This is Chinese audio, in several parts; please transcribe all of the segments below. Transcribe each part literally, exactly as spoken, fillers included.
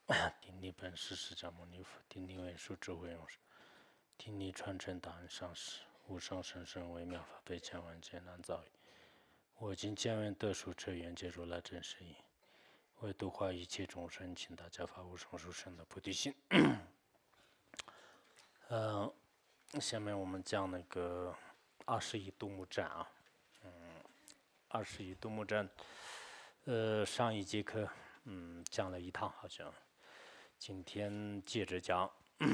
顶礼本师释迦牟尼佛，顶礼文殊智慧勇士，顶礼传承大恩上师，无上甚深微妙法，百千万劫难遭遇。我今见闻得殊彻愿解如来真实义，为度化一切众生，请大家发无上殊胜的菩提心。嗯、呃，下面我们讲那个二十一度母战啊，嗯，二十一度母战，呃，上一节课嗯讲了一趟好像。今天接着讲，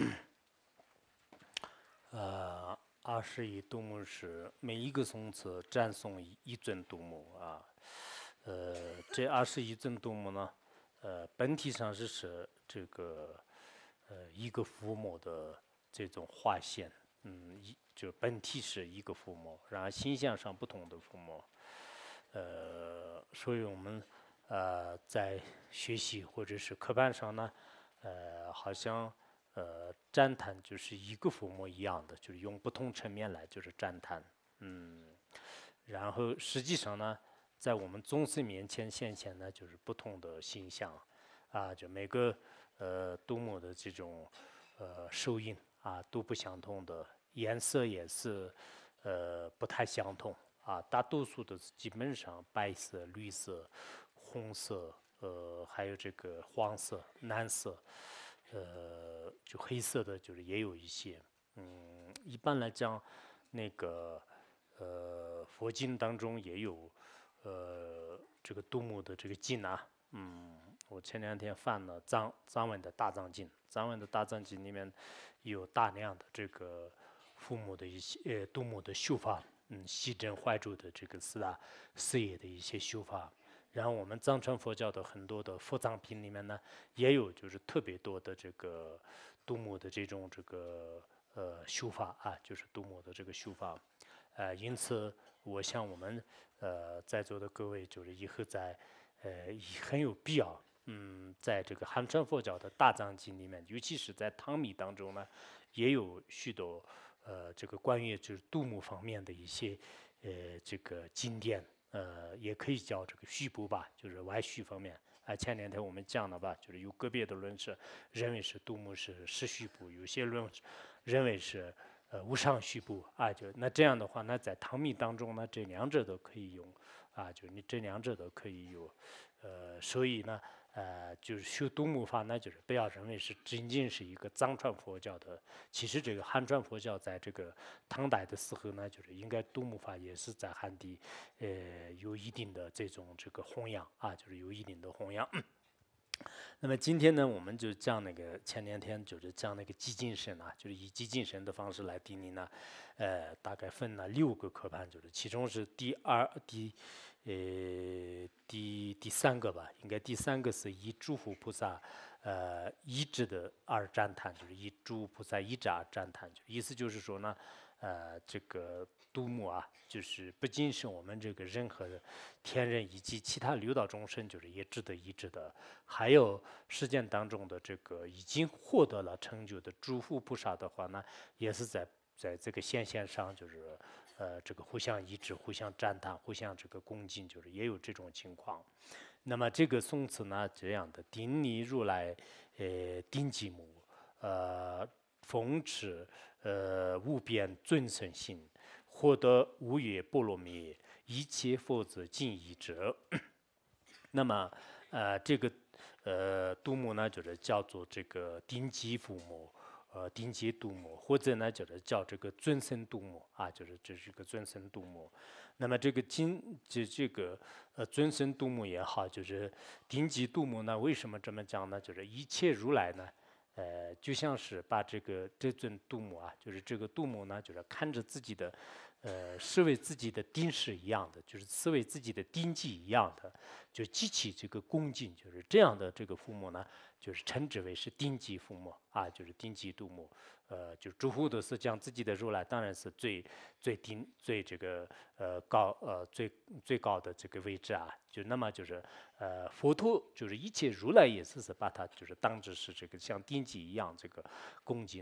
呃，二十一度母是每一个颂词赞颂一一尊度母啊，呃，这二十一尊度母呢，呃，本体上是指这个呃一个父母的这种化现，嗯，一就本体是一个父母，然后形象上不同的父母，呃，所以我们呃在学习或者是课本上呢。呃，好像呃赞叹就是一个父母一样的，就是用不同层面来就是赞叹，嗯，然后实际上呢，在我们众生面前显现呢，就是不同的形象，啊，就每个呃度母的这种呃手印啊都不相同的，颜色也是呃不太相同啊，大多数的基本上白色、绿色、红色。呃，还有这个黄色、蓝色，呃，就黑色的，就是也有一些。嗯，一般来讲，那个呃，佛经当中也有呃这个度母的这个经啊。嗯，我前两天翻了藏藏文的大藏经，藏文的大藏经里面有大量的这个父母的一些呃度母的修法，嗯，西真坏主的这个四大事业的一些修法。然后我们藏传佛教的很多的佛藏品里面呢，也有就是特别多的这个度母的这种这个呃修法啊，就是度母的这个修法，呃，因此我想我们呃在座的各位就是以后在呃很有必要，嗯，在这个汉传佛教的大藏经里面，尤其是在唐密当中呢，也有许多呃这个关于就是度母方面的一些呃这个经典。呃，也可以叫这个虚部吧，就是外虚方面。啊，前两天我们讲了吧，就是有个别的论师认为是度母是实虚部，有些论认为是呃无上虚部啊。就那这样的话，那在唐密当中呢，这两者都可以用啊，就你这两者都可以有。呃，所以呢，呃，就是修度母法呢，就是不要认为是仅仅是一个藏传佛教的，其实这个汉传佛教在这个唐代的时候呢，就是应该度母法也是在汉地，呃，有一定的这种这个弘扬啊，就是有一定的弘扬。那么今天呢，我们就讲那个前两天就是讲那个寂静神啊，就是以寂静神的方式来定义呢，呃，大概分了六个科判，就是其中是第二第呃第第三个吧，应该第三个是以诸佛菩萨呃一智的而赞叹，就是以诸菩萨一智而赞叹，就意思就是说呢，呃，这个度母啊，就是不仅是我们这个任何的天人以及其他六道众生，就是也值得一致的，还有世间当中的这个已经获得了成就的诸佛菩萨的话呢，也是在在这个现象上，就是呃这个互相一致、互相赞叹、互相这个恭敬，就是也有这种情况。那么这个颂词呢，这样的顶礼如来，呃顶极母，呃奉持呃无边尊胜心，获得无越波罗蜜，一切佛子尽已者。那么呃这个呃度母呢，就是叫做这个顶级父母。呃，顶级度母，或者呢，就是叫这个尊胜度母啊，就是这是个尊胜度母。那么这个金这这个呃尊胜度母也好，就是顶级度母呢，为什么这么讲呢？就是一切如来呢，呃，就像是把这个这尊度母啊，就是这个度母呢，就是看着自己的，呃，视为自己的丁氏一样的，就是视为自己的丁纪一样的，就激起这个恭敬，就是这样的这个父母呢，就是称之为是丁级父母啊，就是丁级度母。呃，就诸佛都是讲自己的如来，当然是最最顶最这个呃高呃最最高的这个位置啊。就那么就是呃佛陀就是一切如来也是是把它就是当成是这个像丁级一样这个恭敬啊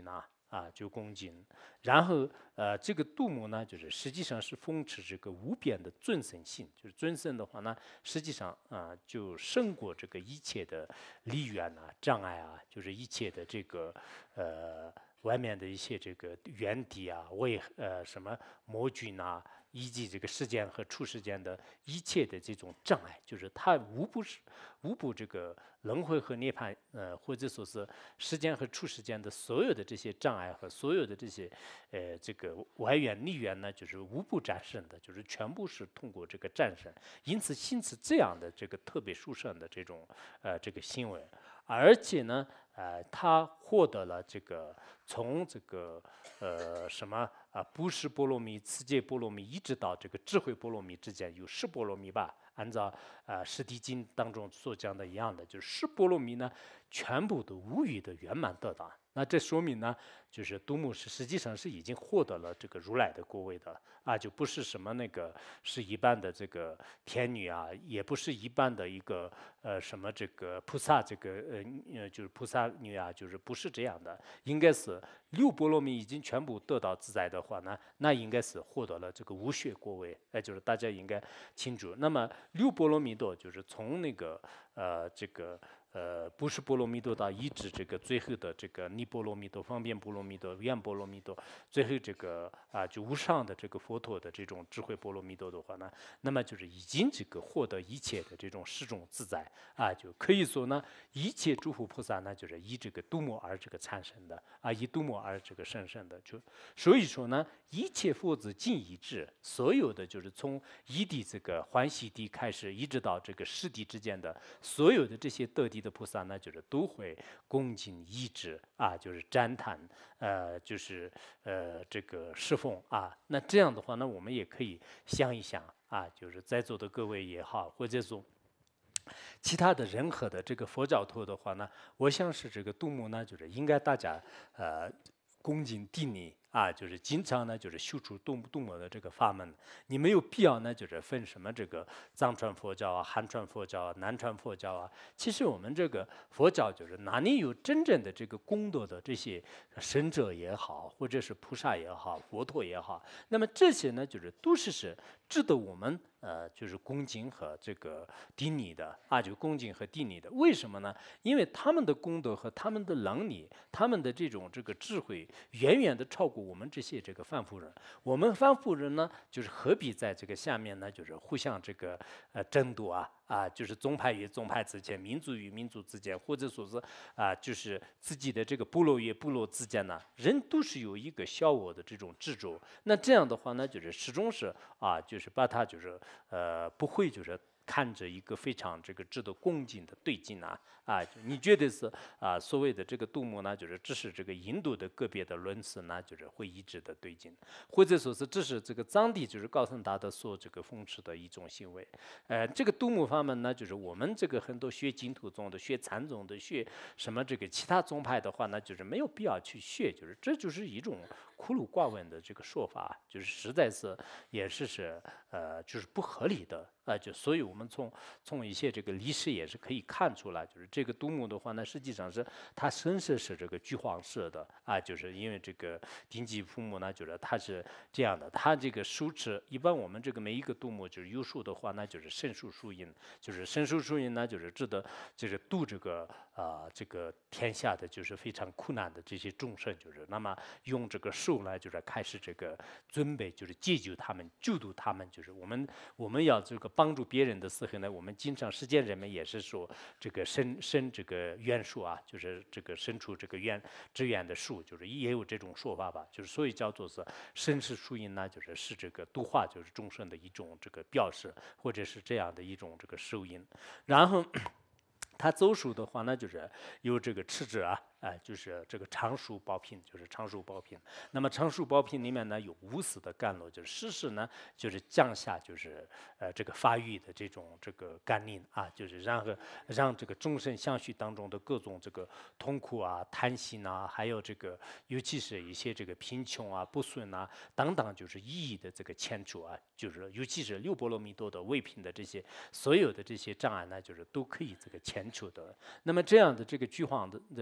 啊，就恭敬。然后呃，这个度母呢，就是实际上是奉持这个无边的尊胜性，就是尊胜的话呢，实际上啊、就胜过这个一切的离缘啊、障碍啊，就是一切的这个呃外面的一些这个原敌啊、为呃什么魔君啊，以及这个世间和处世间的一切的这种障碍，就是它无不是无不这个轮回和涅槃，呃，或者说是世间和处世间的所有的这些障碍和所有的这些呃这个外缘逆缘呢，就是无不战胜的，就是全部是通过这个战胜。因此，因此这样的这个特别殊胜的这种呃这个行为，而且呢，呃，他获得了这个从这个呃什么啊，不是波罗蜜、次界波罗蜜，一直到这个智慧波罗蜜之间有十波罗蜜吧。按照啊《释地经》当中所讲的一样的，就是十波罗蜜呢，全部都无余的圆满得到。那这说明呢，就是度母是实际上是已经获得了这个如来的果位的啊，就不是什么那个是一般的这个天女啊，也不是一般的一个呃什么这个菩萨这个呃呃就是菩萨女啊，就是不是这样的，应该是六波罗蜜已经全部得到自在的话呢，那应该是获得了这个无血果位，哎，就是大家应该清楚。那么六波罗蜜多就是从那个呃这个。呃，不是波罗蜜多到一直这个最后的这个尼波罗蜜多、方便波罗蜜多、愿波罗蜜多，最后这个啊就无上的这个佛陀的这种智慧波罗蜜多的话呢，那么就是已经这个获得一切的这种十种自在啊，就可以说呢，一切诸佛菩萨呢就是以这个度母而这个产生的啊，以度母而这个生生的，就所以说呢，一切佛子尽已至，所有的就是从一地这个欢喜地开始，一直到这个十地之间的所有的这些得地的菩萨呢，就是都会恭敬依止啊，就是赞叹，呃，就是呃这个侍奉啊。那这样的话呢，我们也可以想一想啊，就是在座的各位也好，或者说其他的任何的这个佛教徒的话呢，我想是这个度母呢，就是应该大家呃恭敬顶礼。啊，就是经常呢，就是修出度度母的这个法门，你没有必要呢，就是分什么这个藏传佛教啊、汉传佛教啊、南传佛教啊。其实我们这个佛教就是哪里有真正的这个功德的这些神者也好，或者是菩萨也好、佛陀也好，那么这些呢，就是都是是值得我们呃，就是恭敬和这个顶礼的啊，就恭敬和顶礼的。为什么呢？因为他们的功德和他们的能力，他们的这种这个智慧，远远的超过我们这些这个凡夫人。我们凡夫人呢，就是何必在这个下面呢，就是互相这个呃争夺啊啊，就是宗派与宗派之间，民族与民族之间，或者说是啊，就是自己的这个部落与部落之间呢，人都是有一个小我的这种执着。那这样的话呢，就是始终是啊，就是把它就是呃不会就是看着一个非常这个值得恭敬的对境啊啊，你觉得是啊所谓的这个度母呢，就是只是这个印度的个别的论师呢，就是会一致的对境，或者说是这是这个藏地就是高僧大德所这个奉持的一种行为。呃，这个度母法门呢，就是我们这个很多学净土宗的、学禅宗的、学什么这个其他宗派的话呢，就是没有必要去学，就是这就是一种孤陋寡闻的这个说法，就是实在是也是是呃就是不合理的。啊，就所以我们从从一些这个历史也是可以看出来，就是这个度母的话呢，实际上是他身世是这个橘黄色的啊，就是因为这个丁吉父母呢，就是他是这样的，他这个手持一般我们这个每一个度母就是有数的话，那就是圣数数音，就是圣数数音呢，就是指的就是度这个啊、呃、这个天下的就是非常苦难的这些众生，就是那么用这个手呢，就是开始这个准备，就是解救他们、救度他们，就是我们我们要这个。帮助别人的时候呢，我们经常世间人们也是说这个伸伸这个愿术啊，就是这个伸出这个愿支援的术，就是也有这种说法吧，就是所以叫做是身是树因呢，就是是这个度化就是众生的一种这个表示，或者是这样的一种这个受因，然后。他走数的话呢，就是有这个持者啊，哎、呃，就是这个常数宝品，就是常数宝品。那么常数宝品里面呢，有无始的甘露，就是时时呢，就是降下，就是呃这个发育的这种这个甘霖啊，就是让个让这个众生相续当中的各种这个痛苦啊、贪心啊，还有这个尤其是一些这个贫穷啊、不顺啊等等，就是一一的这个迁除啊，就是尤其是六波罗蜜多的未品的这些所有的这些障碍呢，就是都可以这个迁。求得，那么这样的这个橘黄的的这个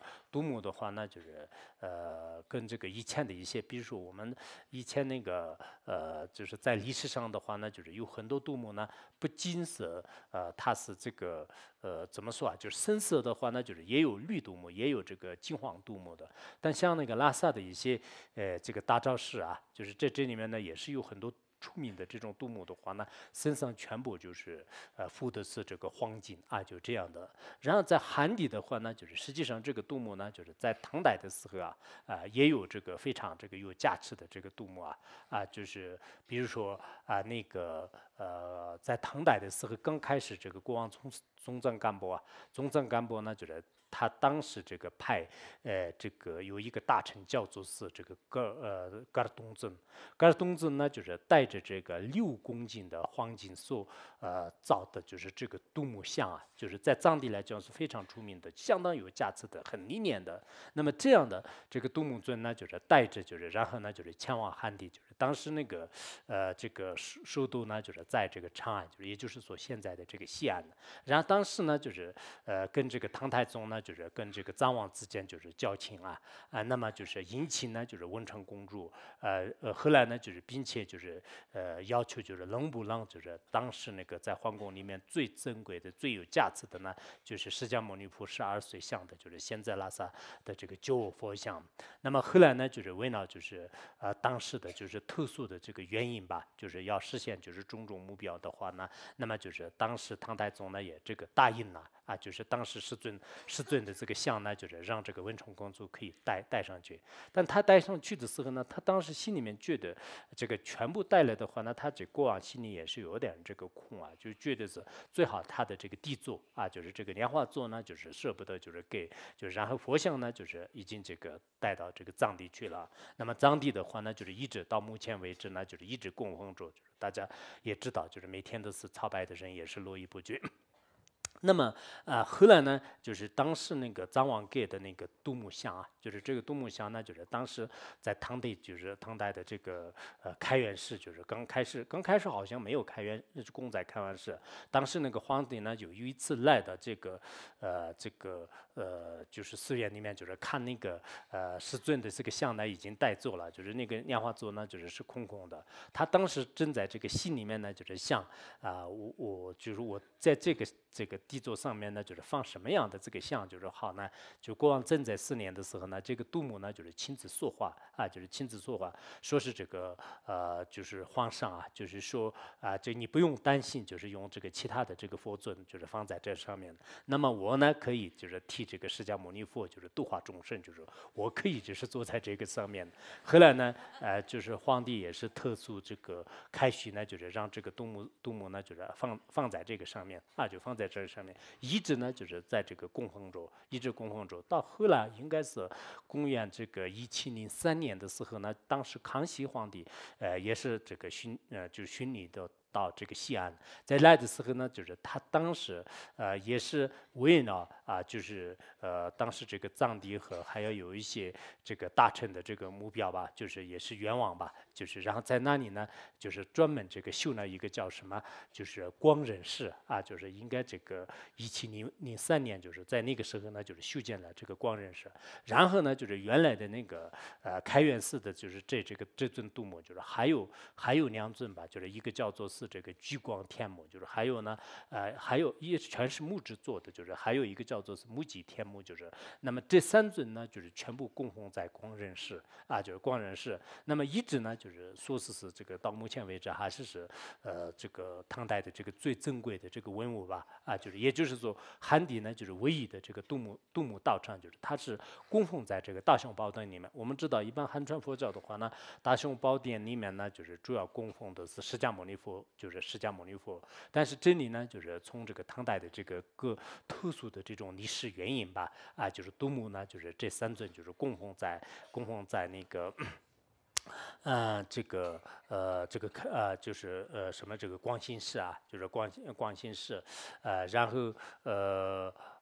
杜牧的话呢，就是呃跟这个以前的一些，比如说我们以前那个呃就是在历史上的话呢，就是有很多杜牧呢，不仅是呃它是这个呃怎么说啊，就是深色的话呢，就是也有绿杜牧，也有这个金黄杜牧的。但像那个拉萨的一些呃这个大昭寺啊，就是这这里面呢也是有很多。出名的这种杜牧的话呢，身上全部就是呃附的是这个黄金啊，就这样的。然后在汉地的话呢，就是实际上这个杜牧呢，就是在唐代的时候啊，啊、呃、也有这个非常这个有价值的这个杜牧啊啊、呃，就是比如说啊、呃、那个呃在唐代的时候刚开始这个国王中中正干部啊，中正干部呢就是他当时这个派呃这个有一个大臣叫做是这个噶呃噶尔东尊，噶尔东尊呢就是带着这个六公斤的黄金所呃造的就是这个杜牧像啊，就是在藏地来讲是非常出名的，相当有价值的，很历年的。那么这样的这个杜牧尊呢，就是带着就是然后呢就是前往汉地，就是当时那个呃这个首首都呢就是在这个长安，就是也就是说现在的这个西安。然后当时呢就是呃跟这个唐太宗呢就是跟这个张王之间就是交情啊啊、呃，那么就是迎亲呢就是文成公主，呃呃后来呢就是并且就是呃要求就是能不能就是当时那个在皇宫里面最珍贵的最有价值的呢就是释迦牟尼佛十二岁像的就是现在拉萨的这个九偶佛像。那么后来呢就是为了就是呃当时的就是特殊的这个原因吧，就是要实现就是种种目标的话呢，那么就是当时唐太宗呢也这个答应了啊，就是当时世尊世尊的这个像呢，就是让这个文成公主可以带带上去。但他带上去的时候呢，他当时心里面觉得这个全部带来的话呢，他这国王心里也是有点这个空啊，就觉得是最好他的这个地座啊，就是这个莲花座呢，就是舍不得就是给，就是然后佛像呢，就是已经这个带到这个藏地去了。那么藏地的话呢，就是一直到目前为止呢，就是一直供奉着，就是大家也知道，就是每天都是朝拜的人也是络绎不绝。那么啊、呃，后来呢，就是当时那个张王给的那个杜牧像啊，就是这个杜牧像呢，就是当时在唐代，就是唐代的这个呃开元寺，就是刚开始，刚开始好像没有开元公在开元寺，当时那个皇帝呢，有有一次来到这个呃这个呃就是寺院里面，就是看那个呃师尊的这个像呢已经带走了，就是那个莲花座呢就是是空空的，他当时正在这个心里面呢，就是想啊、呃，我我就是我在这个这个地座上面呢，就是放什么样的这个像，就是好呢。就国王正在四年的时候呢，这个杜牧呢就是亲自说话啊，就是亲自说话，说是这个呃，就是皇上啊，就是说啊，这你不用担心，就是用这个其他的这个佛尊，就是放在这上面。那么我呢，可以就是替这个释迦牟尼佛，就是度化众生，就是我可以就是坐在这个上面。后来呢，呃，就是皇帝也是特殊这个开许呢，就是让这个杜牧杜牧呢，就是放放在这个上面啊，就放在这上面，一直呢就是在这个供奉着，一直供奉着。到后来应该是公元这个一七零三年的时候呢，当时康熙皇帝呃也是这个巡呃就是巡礼的。到这个西安，在来的时候呢，就是他当时呃也是为了啊，就是呃当时这个藏地和还要有一些这个大臣的这个目标吧，就是也是愿望吧，就是然后在那里呢，就是专门这个修了一个叫什么，就是光仁寺啊，就是应该这个一七零零三年，就是在那个时候呢，就是修建了这个光仁寺，然后呢，就是原来的那个呃开元寺的，就是这这个这尊杜牧，就是还有还有两尊吧，就是一个叫做是这个聚光天目，就是还有呢，呃，还有也全是木质做的，就是还有一个叫做是木吉天目，就是那么这三尊呢，就是全部供奉在光仁寺啊，就是光仁寺。那么一直呢，就是说是是这个到目前为止还是是呃这个唐代的这个最珍贵的这个文物吧啊，就是也就是说汉地呢就是唯一的这个杜牧杜牧道场，就是它是供奉在这个大雄宝殿里面。我们知道一般汉传佛教的话呢，大雄宝殿里面呢就是主要供奉的是释迦牟尼佛，就是释迦牟尼佛。但是这里呢，就是从这个唐代的这个各特殊的这种历史原因吧，啊，就是杜牧呢，就是这三尊就是供奉在供奉在那个。呃，这个呃，这个呃，就是呃，什么这个光心寺啊，就是光光心寺，呃，然后呃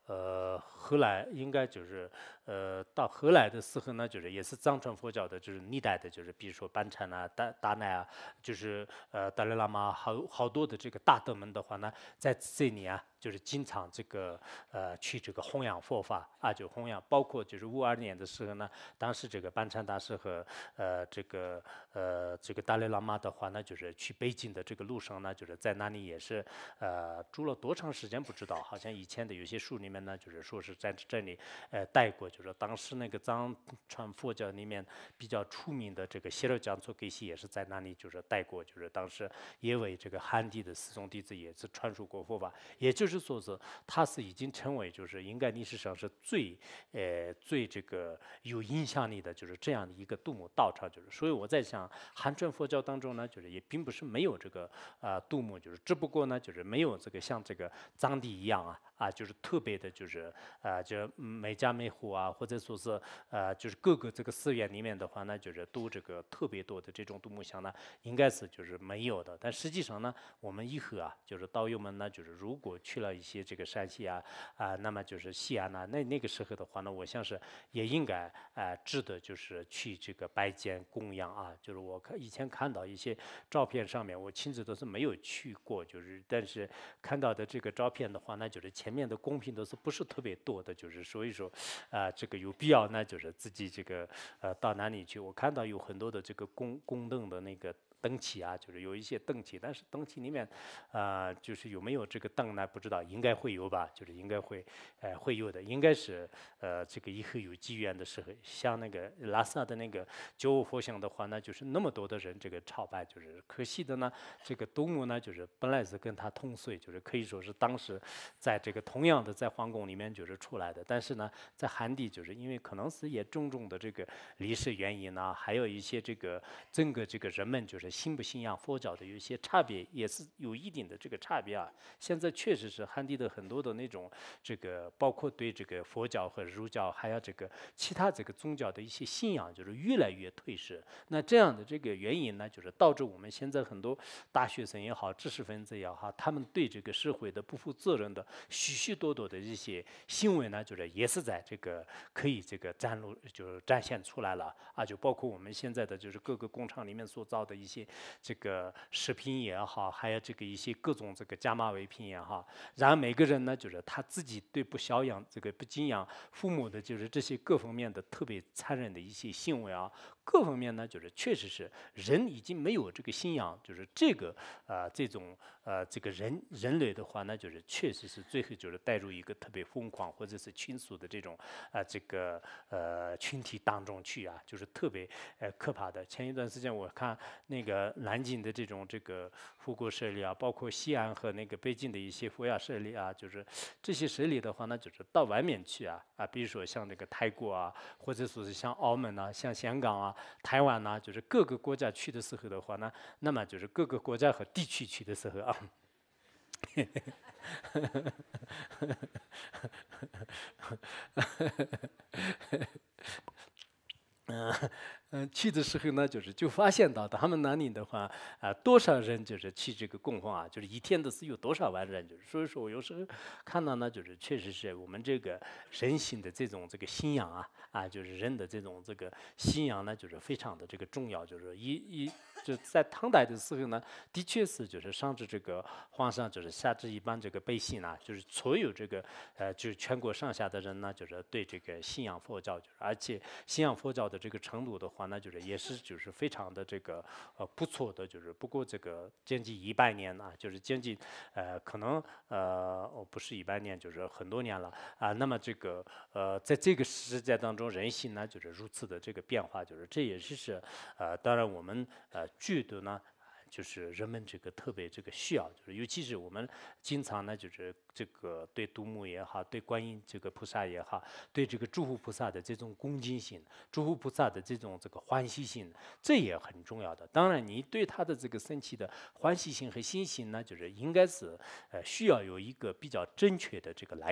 呃，后来应该就是呃，到后来的时候呢，就是也是藏传佛教的，就是历代的，就是比如说班禅啊、达达赖啊，就是呃达赖喇嘛，好好多的这个大德们的话呢，在这里啊，就是经常这个呃去这个弘扬佛法啊，就弘扬，包括就是五二年的时候呢，当时这个班禅大师和呃这个呃这个达赖喇嘛的话呢，就是去北京的这个路上呢，就是在那里也是呃住了多长时间不知道，好像以前的有些书里面呢，就是说是在这里呃待过，就是当时那个藏传佛教里面比较出名的这个谢勒江措给西也是在那里就是待过，就是当时也为这个汉地的四宗弟子也是传授过佛法，也就是说是他是已经成为就是应该历史上是最呃最这个有影响力的，就是这样的一个杜牧道场，就是所以我在想汉传佛教当中呢，就是也并不是没有这个啊、呃、杜牧，就是只不过呢就是没有这个像这个藏地一样啊啊就是特别的就是啊、呃、就每家每户啊，或者说是呃就是各个这个寺院里面的话呢，就是都这个特别多的这种杜牧像呢，应该是就是没有的。但实际上呢，我们以后啊，就是道友们呢，就是如果去了一些这个山西啊啊、那么就是西安呐、那那个时候的话呢，我想是也应该啊、呃值得就是去这个拜见供养啊。就是我看以前看到一些照片上面，我亲自都是没有去过，就是但是看到的这个照片的话呢，就是前面的贡品都是不是特别多的，就是所以说啊、这个有必要呢，就是自己这个呃到哪里去？我看到有很多的这个供供灯的那个灯旗啊，就是有一些灯旗，但是灯旗里面啊、就是有没有这个灯呢？不知道，应该会有吧？就是应该会呃会有的，应该是呃这个以后有机缘的时候，像那个拉萨的那个九五佛像的话呢，就是那么多的人这个朝拜，就是可惜的呢，这个东牧呢，就是本来是跟他同岁，就是可以说是当时在这个同样的在皇宫里面就是出来的，但是呢，在汉地就是因为可能是也种种的这个历史原因呢，还有一些这个整个这个人们就是信不信仰佛教的有一些差别，也是有一定的这个差别啊。现在确实是汉地的很多的那种这个，包括对这个佛教和儒教，还有这个其他这个宗教的一些信仰，就是越来越退失。那这样的这个原因呢，就是导致我们现在很多大学生也好，知识分子也好，他们对这个社会的不负责任的许许多多的一些行为呢，就是也是在这个可以这个展露，就是展现出来了啊，就包括我们现在的就是各个工厂里面所造的一些这个食品也好，还有这个一些各种这个加码伪品也好，然后每个人呢，就是他自己对不孝养这个不敬仰父母的，就是这些各方面的特别残忍的一些行为啊，各方面呢，就是确实是人已经没有这个信仰，就是这个啊、呃、这种呃这个人人类的话呢，就是确实是最后就是带入一个特别疯狂或者是群俗的这种啊、呃、这个呃群体当中去啊，就是特别呃可怕的。前一段时间我看那个南京的这种这个护国舍利啊，包括西安和那个北京的一些佛牙舍利啊，就是这些舍利的话呢，就是到外面去啊啊，比如说像那个泰国啊，或者说是像澳门啊、像香港啊、台湾呐、就是各个国家去的时候的话呢，那么就是各个国家和地区去的时候啊。嗯嗯，去的时候呢，就是就发现到他们那里的话，啊、多少人就是去这个供奉啊，就是一天都是有多少万人，就是所以说我有时候看到呢，就是确实是我们这个人性的这种这个信仰啊，啊，就是人的这种这个信仰呢，就是非常的这个重要，就是一一就在唐代的时候呢，的确是就是上至这个皇上，就是下至一般这个百姓啊，就是所有这个呃，就是全国上下的人呢，就是对这个信仰佛教，就是而且信仰佛教的这个程度的话呢，就是也是就是非常的这个呃不错的，就是不过这个将近一百年啊，就是将近呃可能呃哦不是一百年，就是很多年了啊。那么这个呃在这个时代当中，人心呢就是如此的这个变化，就是这也是是呃当然我们呃觉得呢。就是人们这个特别这个需要，就是尤其是我们经常呢，就是这个对杜牧也好，对观音这个菩萨也好，对这个诸佛菩萨的这种恭敬心，诸佛菩萨的这种这个欢喜心，这也很重要的。当然，你对他的这个升起的欢喜心和信心呢，就是应该是呃需要有一个比较正确的这个来源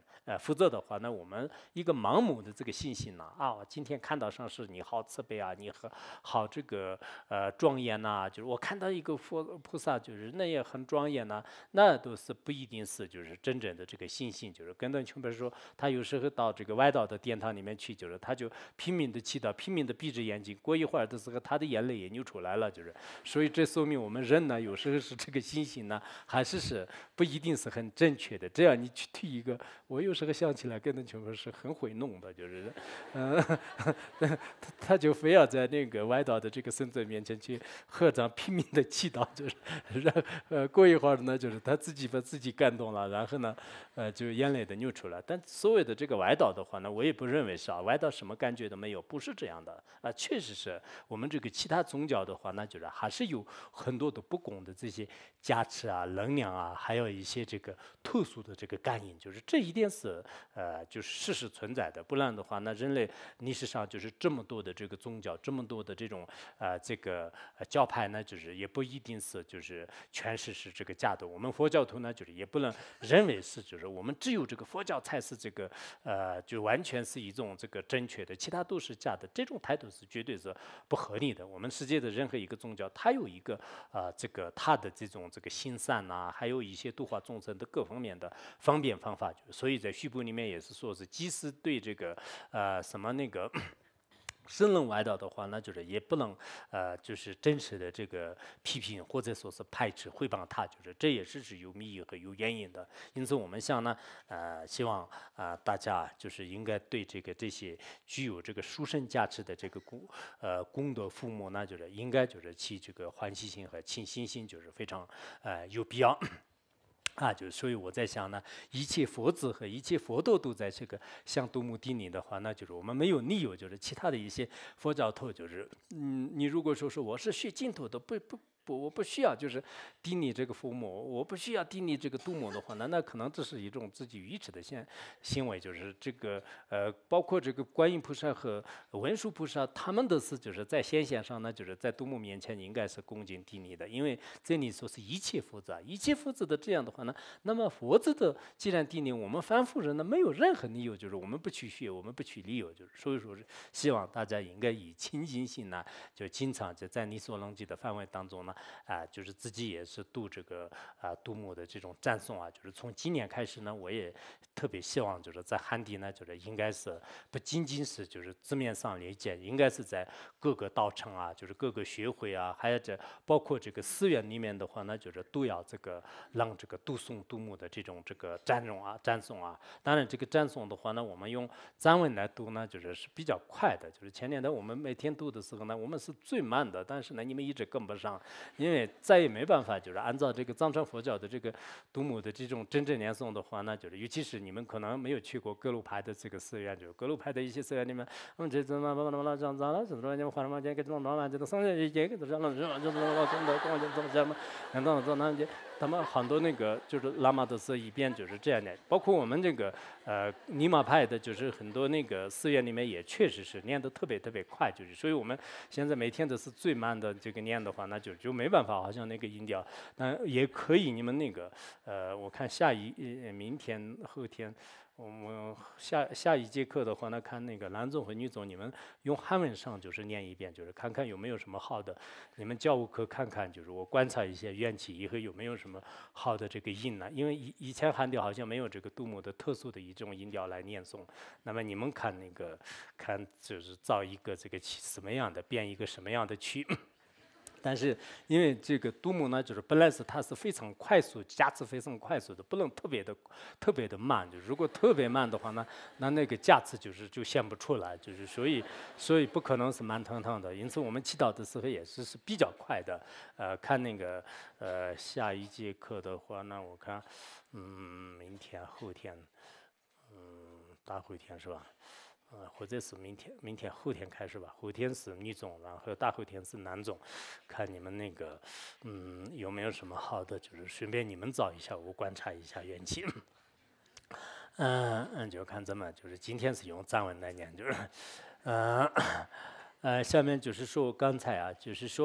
呃，否则的话，那我们一个盲目的这个信心呢，啊，今天看到上师你好慈悲啊，你很好这个呃庄严呐、就是我看到一个佛菩萨，就是那也很庄严呐、那都是不一定是就是真正的这个信心，就是跟着琼比如说，他有时候到这个外道的殿堂里面去，就是他就拼命的祈祷，拼命的闭着眼睛，过一会儿的时候，他的眼泪也流出来了，就是所以这说明我们人呢，有时候是这个信心呢，还是是不一定是很正确的。这样你去推一个，我有时候想起来，跟着琼比是很会弄的，就是，嗯、他他就非要在那个外道的这个僧尊面前去合掌拼命的祈祷，就是让呃过一会儿呢，就是他自己把自己感动了，然后呢，呃就眼泪的流出来。但所谓的这个外道的话呢，我也不认为是啊，外道什么感觉都没有，不是这样的啊，确实是我们这个其他宗教的话，那就是还是有很多的不公的这些加持啊、能量啊，还有一些这个特殊的这个感应，就是这一点是呃就是事实存在的，不然的话，那人类历史上就是这么多的这个宗教，这么多的这种呃这个呃教派呢，就是也不一定是就是全是是这个假的。我们佛教徒呢，就是也不能认为是就是我们只有这个佛教才是这个呃就完全是一种这个正确的，其他都是假的。这种态度是绝对是不合理的。我们世界的任何一个宗教，它有一个啊、呃、这个它的这种这个心善呐、还有一些度化众生的各方面的方便方法。所以在序部里面也是说是，即使对这个呃什么那个。声闻外道的话，那就是也不能呃，就是真实的这个批评或者说是排斥诽谤他，就是这也是是有密意和有原因的。因此，我们想呢，呃，希望啊、呃、大家就是应该对这个这些具有这个殊胜价值的这个功呃功德父母呢，就是应该就是起这个欢喜心和倾心心，就是非常呃有必要。啊，就是所以我在想呢，一切佛子和一切佛道都在这个向度母地里的话，那就是我们没有理由，就是其他的一些佛教徒，就是嗯，你如果说是我是学净土的，不不不，我不需要就是低你这个父母，我不需要低你这个度母的话，那那可能这是一种自己愚痴的行行为，就是这个呃，包括这个观音菩萨和文殊菩萨，他们都是就是在显现上呢，就是在度母面前应该是恭敬低你的，因为这里说是一切佛子啊，一切佛子的这样的话呢。那么佛子的既然定定，我们凡夫人呢没有任何理由，就是我们不去学，我们不去理由，就是所以说是希望大家应该以清净心呢，就经常就在你所能及的范围当中呢，啊、就是自己也是读这个啊度母的这种赞颂啊，就是从今年开始呢，我也特别希望就是在汉地呢，就是应该是不仅仅是就是字面上理解，应该是在各个道场啊，就是各个学会啊，还有这包括这个寺院里面的话呢，就是都要这个让这个读诵读母的这种这个赞颂啊赞颂啊。当然这个赞颂的话呢，我们用藏文来读呢，就是是比较快的。就是前年的我们每天读的时候呢，我们是最慢的，但是呢你们一直跟不上，因为再也没办法，就是按照这个藏传佛教的这个读母的这种真正念诵的话呢，就是尤其是你们可能没有去过格鲁派的这个寺院，就是格鲁派的一些寺院里面，我们这怎么怎么了，这样子了，怎么着？你们花什么钱给这么着嘛？这都上下一节给都这样了，这样这么老怎么光就怎么这么，然后这那他们很多那个就是喇嘛都是一边就是这样的，包括我们这个呃尼玛派的，就是很多那个寺院里面也确实是念得特别特别快，就是所以我们现在每天都是最慢的这个念的话，那就就没办法，好像那个音调，那也可以你们那个呃，我看下一呃明天后天。我们下下一节课的话呢，看那个男总和女总，你们用汉文上就是念一遍，就是看看有没有什么好的，你们教务课看看，就是我观察一些缘起以后有没有什么好的这个音呢？因为以以前汉调好像没有这个杜牧的特殊的一种音调来念诵，那么你们看那个看就是造一个这个什么样的，编一个什么样的曲。但是因为这个杜牧呢，就是本来是它是非常快速，加持非常快速的，不能特别的特别的慢。就如果特别慢的话呢，那那个加持就是就显不出来，就是所以所以不可能是慢腾腾的。因此我们祈祷的时候也是是比较快的。呃，看那个呃下一节课的话呢，我看嗯明天后天嗯大后天是吧？呃，或者是明天、明天、后天开始吧。后天是女总，然后大后天是男总，看你们那个，嗯，有没有什么好的，就是顺便你们找一下，我观察一下缘起。嗯嗯，就看怎么，就是今天是用藏文来念，就是，呃，呃，下面就是说刚才啊，就是说。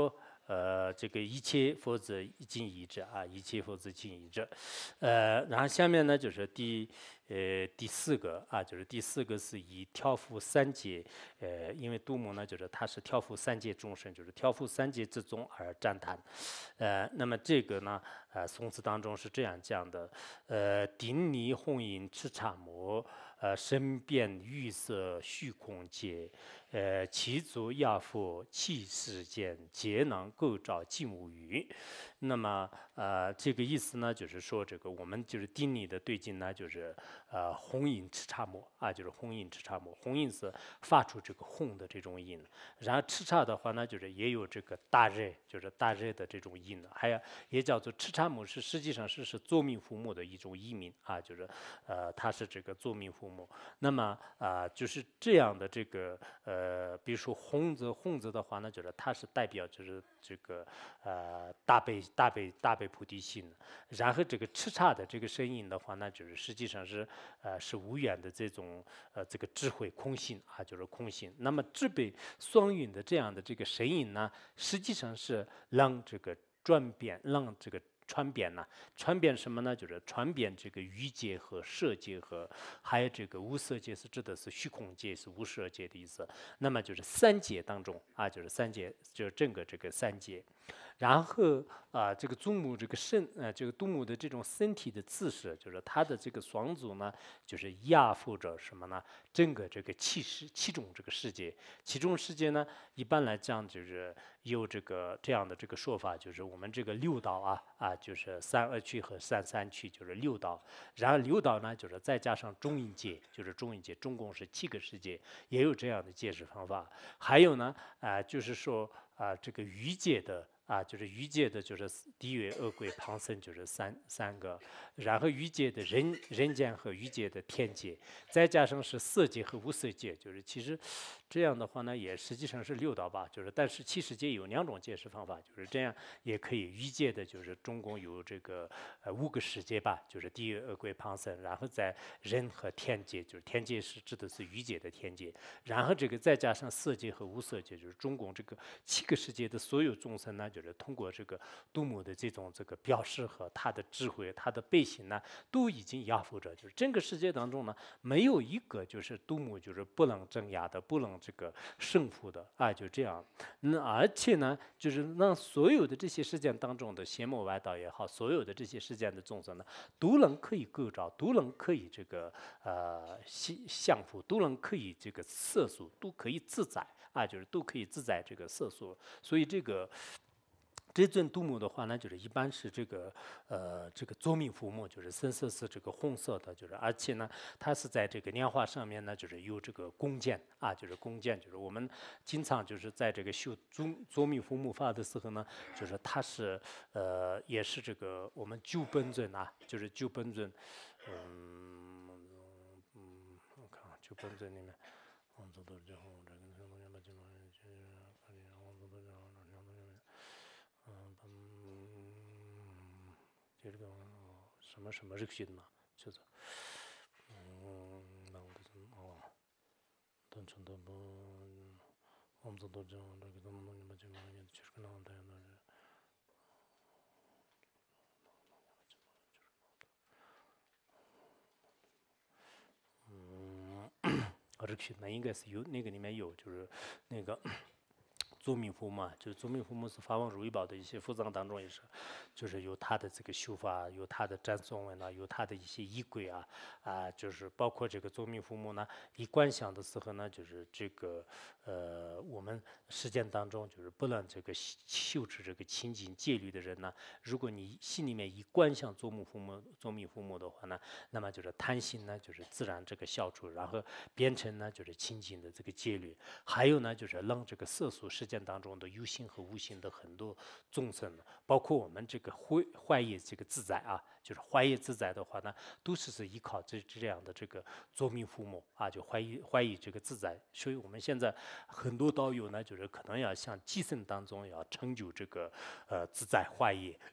呃，这个一切佛子尽已者啊，一切佛子尽已者。呃，然后下面呢就是第呃第四个啊，就是第四个是以调伏三界，呃，因为度母呢就是它是调伏三界众生，就是调伏三界之宗而赞叹。呃，那么这个呢，呃，宋词当中是这样讲的，呃，顶尼红影赤刹摩，呃，身变玉色虚空界。呃，其足亚佛气世间，皆能构造尽无余。那么，呃，这个意思呢，就是说，这个我们就是定你的对境呢，就是呃，红音赤刹摩啊，就是红音赤刹摩。红音是发出这个轰的这种音，然后赤刹的话呢，就是也有这个大热，就是大热的这种音，还有也叫做赤刹摩，是实际上是是作命父母的一种译名啊，就是呃，它是这个作命父母。那么啊、呃，就是这样的这个呃，比如说红字红字的话呢，就是它是代表就是这个呃大悲大悲大悲菩提心。然后这个叱咤的这个声音的话呢，就是实际上是呃是无远的这种呃这个智慧空性啊，就是空性。那么智悲双运的这样的这个声音呢，实际上是让这个转变，让这个传遍呢，传遍什么呢？就是传遍这个欲界和色界和还有这个无色界，是指的是虚空界，是无色界的意思。那么就是三界当中啊，就是三界，就是整个这个三界。然后啊、这个祖母这个身呃，这个度母的这种身体的姿势，就是他的这个双足呢，就是压附着什么呢？整个这个气世气中这个世界，气中世界呢，一般来讲就是有这个这样的这个说法，就是我们这个六道啊啊，就是三恶趣和三三趣，就是六道。然后六道呢，就是再加上中阴界，就是中阴界，总共是七个世界，也有这样的解释方法。还有呢，啊、就是说啊、这个欲界的。啊，就是欲界的，就是地狱、恶鬼、旁生，就是三三个，然后欲界的人人间和欲界的天界，再加上是色界和无色界，就是其实这样的话呢，也实际上是六道吧，就是但是七世界有两种解释方法，就是这样也可以。欲界的就是总共有这个呃五个世界吧，就是地狱、恶鬼、旁生，然后在人和天界，就是天界是指的是欲界的天界，然后这个再加上色界和无色界，就是总共这个七个世界的所有众生呢，就是通过这个度母的这种这个表示和他的智慧、他的背行呢，都已经压服着，就是整个世界当中呢，没有一个就是度母就是不能镇压的、不能这个胜负的啊，就这样。那而且呢，就是让所有的这些事件当中的邪魔外道也好，所有的这些事件的众生呢，都能可以构造，都能可以这个呃相相互，都能可以这个色素，都可以自在啊，就是都可以自在这个色素。所以这个这尊度母的话呢，就是一般是这个呃这个作命父母，就是深色是这个红色的，就是而且呢，它是在这个莲花上面呢，就是有这个弓箭啊，就是弓箭，就是我们经常就是在这个修作作命父母法的时候呢，就是它是呃也是这个我们救本尊啊，就是救本尊，嗯嗯，我看看救本尊里面，嗯，这都之后这个什么什么什么。这个什么什么这个心嘛，就是嗯，那我就是哦，单纯的不，我们这都这样，这个怎么你们这帮人就是个脑袋那是。嗯，这个心那应该是有那个里面有，就是那个。作命父母，就是作命父母是法王如意宝的一些佛藏当中也是，就是有他的这个修法，有他的占颂文啊，有他的一些仪轨啊，啊，就是包括这个作命父母呢，一观想的时候呢，就是这个呃，我们实践当中就是不能这个修持这个清净戒律的人呢，如果你心里面一观想作命父母、作命父母的话呢，那么就是贪心呢，就是自然这个消除，然后变成呢就是清净的这个戒律，还有呢就是让这个色素实践当中的有形和无形的很多众生，包括我们这个坏坏业这个自在啊，就是坏业自在的话呢，都是是依靠这这样的这个作命父母啊，就怀疑怀疑这个自在。所以我们现在很多道友呢，就是可能要向寄生当中要成就这个呃自在坏业。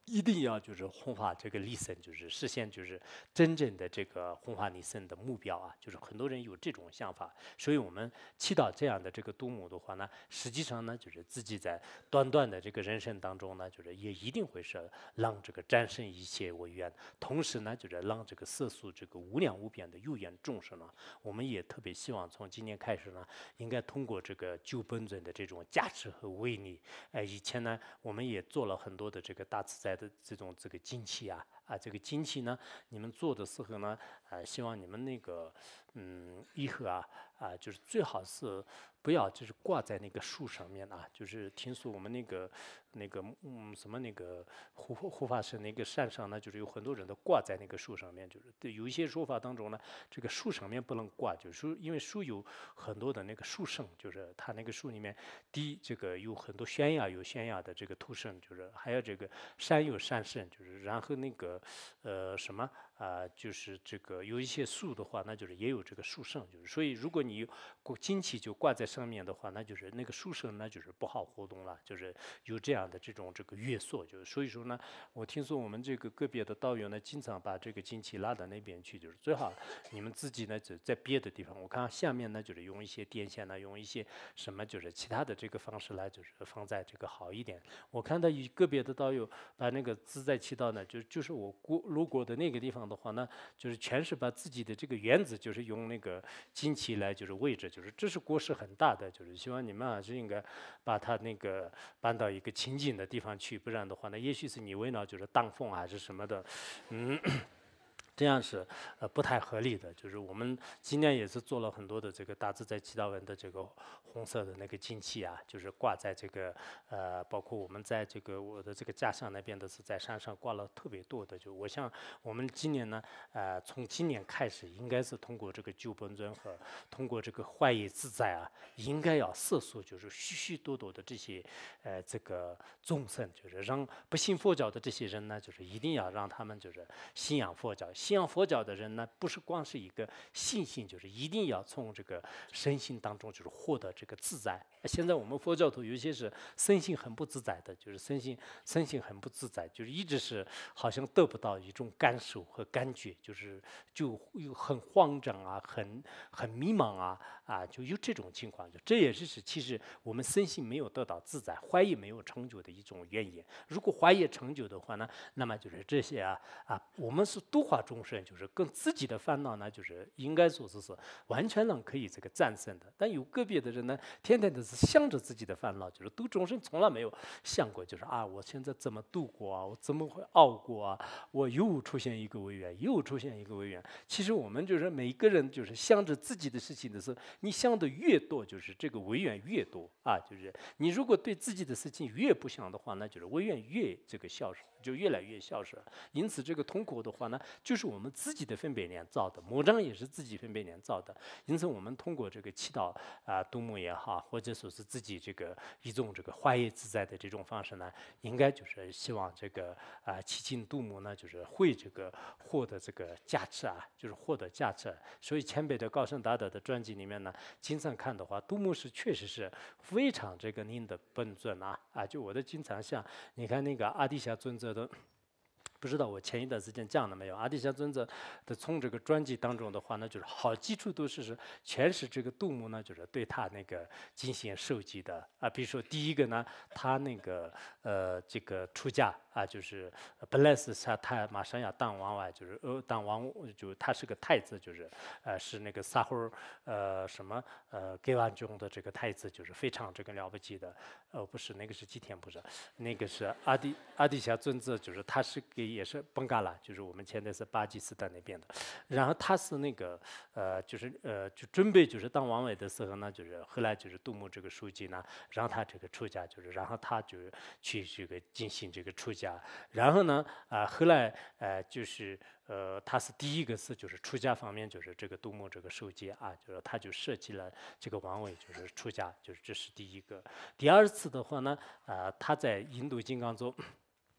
一定要就是弘化这个利生，就是实现就是真正的这个弘化利生的目标啊，就是很多人有这种想法，所以我们祈祷这样的这个度母的话呢，实际上呢就是自己在短短的这个人生当中呢，就是也一定会是让这个战胜一切为愿，同时呢就是让这个色素这个无量无边的有缘众生呢，我们也特别希望从今年开始呢，应该通过这个救本尊的这种价值和威力，呃，以前呢我们也做了很多的这个大自在的这种这个精气啊啊，这个精气呢，你们做的时候呢，呃，希望你们那个嗯以后啊啊，就是最好是不要就是挂在那个树上面啊，就是听说我们那个那个嗯什么那个护护法神那个山上呢，就是有很多人都挂在那个树上面，就是对有一些说法当中呢，这个树上面不能挂，就是说因为树有很多的那个树圣，就是它那个树里面，第一这个有很多悬崖有悬崖的这个土圣，就是还有这个山有山圣，就是然后那个呃什么啊、就是这个有一些树的话，那就是也有这个树圣，就是所以如果你挂金旗就挂在上面的话，那就是那个树圣那就是不好活动了，就是有这样的这种这个约束，就是所以说呢，我听说我们这个个别的道友呢，经常把这个金旗拉到那边去，就是最好你们自己呢就在别的地方，我看下面呢就是用一些电线呢，用一些什么就是其他的这个方式来就是放在这个好一点。我看到有个别的道友把那个自在祈祷呢，就就是我过路过的那个地方的话呢，就是全是把自己的这个园子就是用那个金旗来就是位置，就是这是过失很大的，就是希望你们还是应该把它那个搬到一个清净的地方去，不然的话呢，也许是你为了就是当风还是什么的，嗯。这样是呃不太合理的，就是我们今年也是做了很多的这个大自在祈祷文的这个红色的那个金器啊，就是挂在这个呃，包括我们在这个我的这个家乡那边的是在山上挂了特别多的，就我想我们今年呢，呃，从今年开始应该是通过这个救本尊和通过这个怀疑自在啊，应该要色素就是许许多多的这些呃这个众生，就是让不信佛教的这些人呢，就是一定要让他们就是信仰佛教。信仰佛教的人呢，不是光是一个信心，就是一定要从这个身心当中就是获得这个自在。现在我们佛教徒有些是身心很不自在的，就是身心身心很不自在，就是一直是好像得不到一种感受和感觉，就是就有很慌张啊，很很迷茫啊啊，就有这种情况。就这也是是其实我们身心没有得到自在，怀疑没有成就的一种原因。如果怀疑成就的话呢，那么就是这些啊啊，我们是度化众生，就是跟自己的烦恼呢，就是应该说是是完全能可以这个战胜的。但有个别的人呢，天天都是想着自己的烦恼，就是度众生从来没有想过，就是啊，我现在怎么度过啊，我怎么会熬过啊，我又出现一个违缘，又出现一个违缘。其实我们就是每一个人就是想着自己的事情的时候，你想的越多，就是这个违缘越多啊。就是你如果对自己的事情越不想的话，那就是违缘越这个消失，就越来越消失。因此，这个痛苦的话呢，就是我们自己的分别念造的，魔障也是自己分别念造的。因此，我们通过这个祈祷啊、度母也好，或者说是自己这个一种这个怀疑自在的这种方式呢，应该就是希望这个啊祈请度母呢，就是会这个获得这个加持啊，就是获得加持。所以前辈的高僧大德的传记里面呢，经常看的话，度母是确实是非常这个您的本尊啊啊，就我的经常像你看那个阿底峡尊者的。不知道我前一段时间讲了没有？阿底峡尊者的从这个传记当中的话呢，就是好几处都是是全是这个度母呢，就是对他那个进行收集的啊。比如说第一个呢，他那个呃这个出家啊，就是本来是他他马上要当王外，就是呃当王就他是个太子，就是呃是那个撒呼尔呃什么呃给完中的这个太子，就是非常这个了不起的。呃不是那个是吉田不是，那个是阿底阿底峡尊者，就是他是给。也是崩嘎拉，就是我们现在是巴基斯坦那边的，然后他是那个呃，就是呃，就准备就是当王伟的时候呢，就是后来就是杜牧这个书记呢，让他这个出家，就是然后他就去这个进行这个出家，然后呢啊、呃，后来呃就是呃，他是第一个是就是出家方面就是这个杜牧这个书记啊，就是他就设计了这个王伟就是出家，就是这是第一个。第二次的话呢，啊、呃，他在印度金刚座。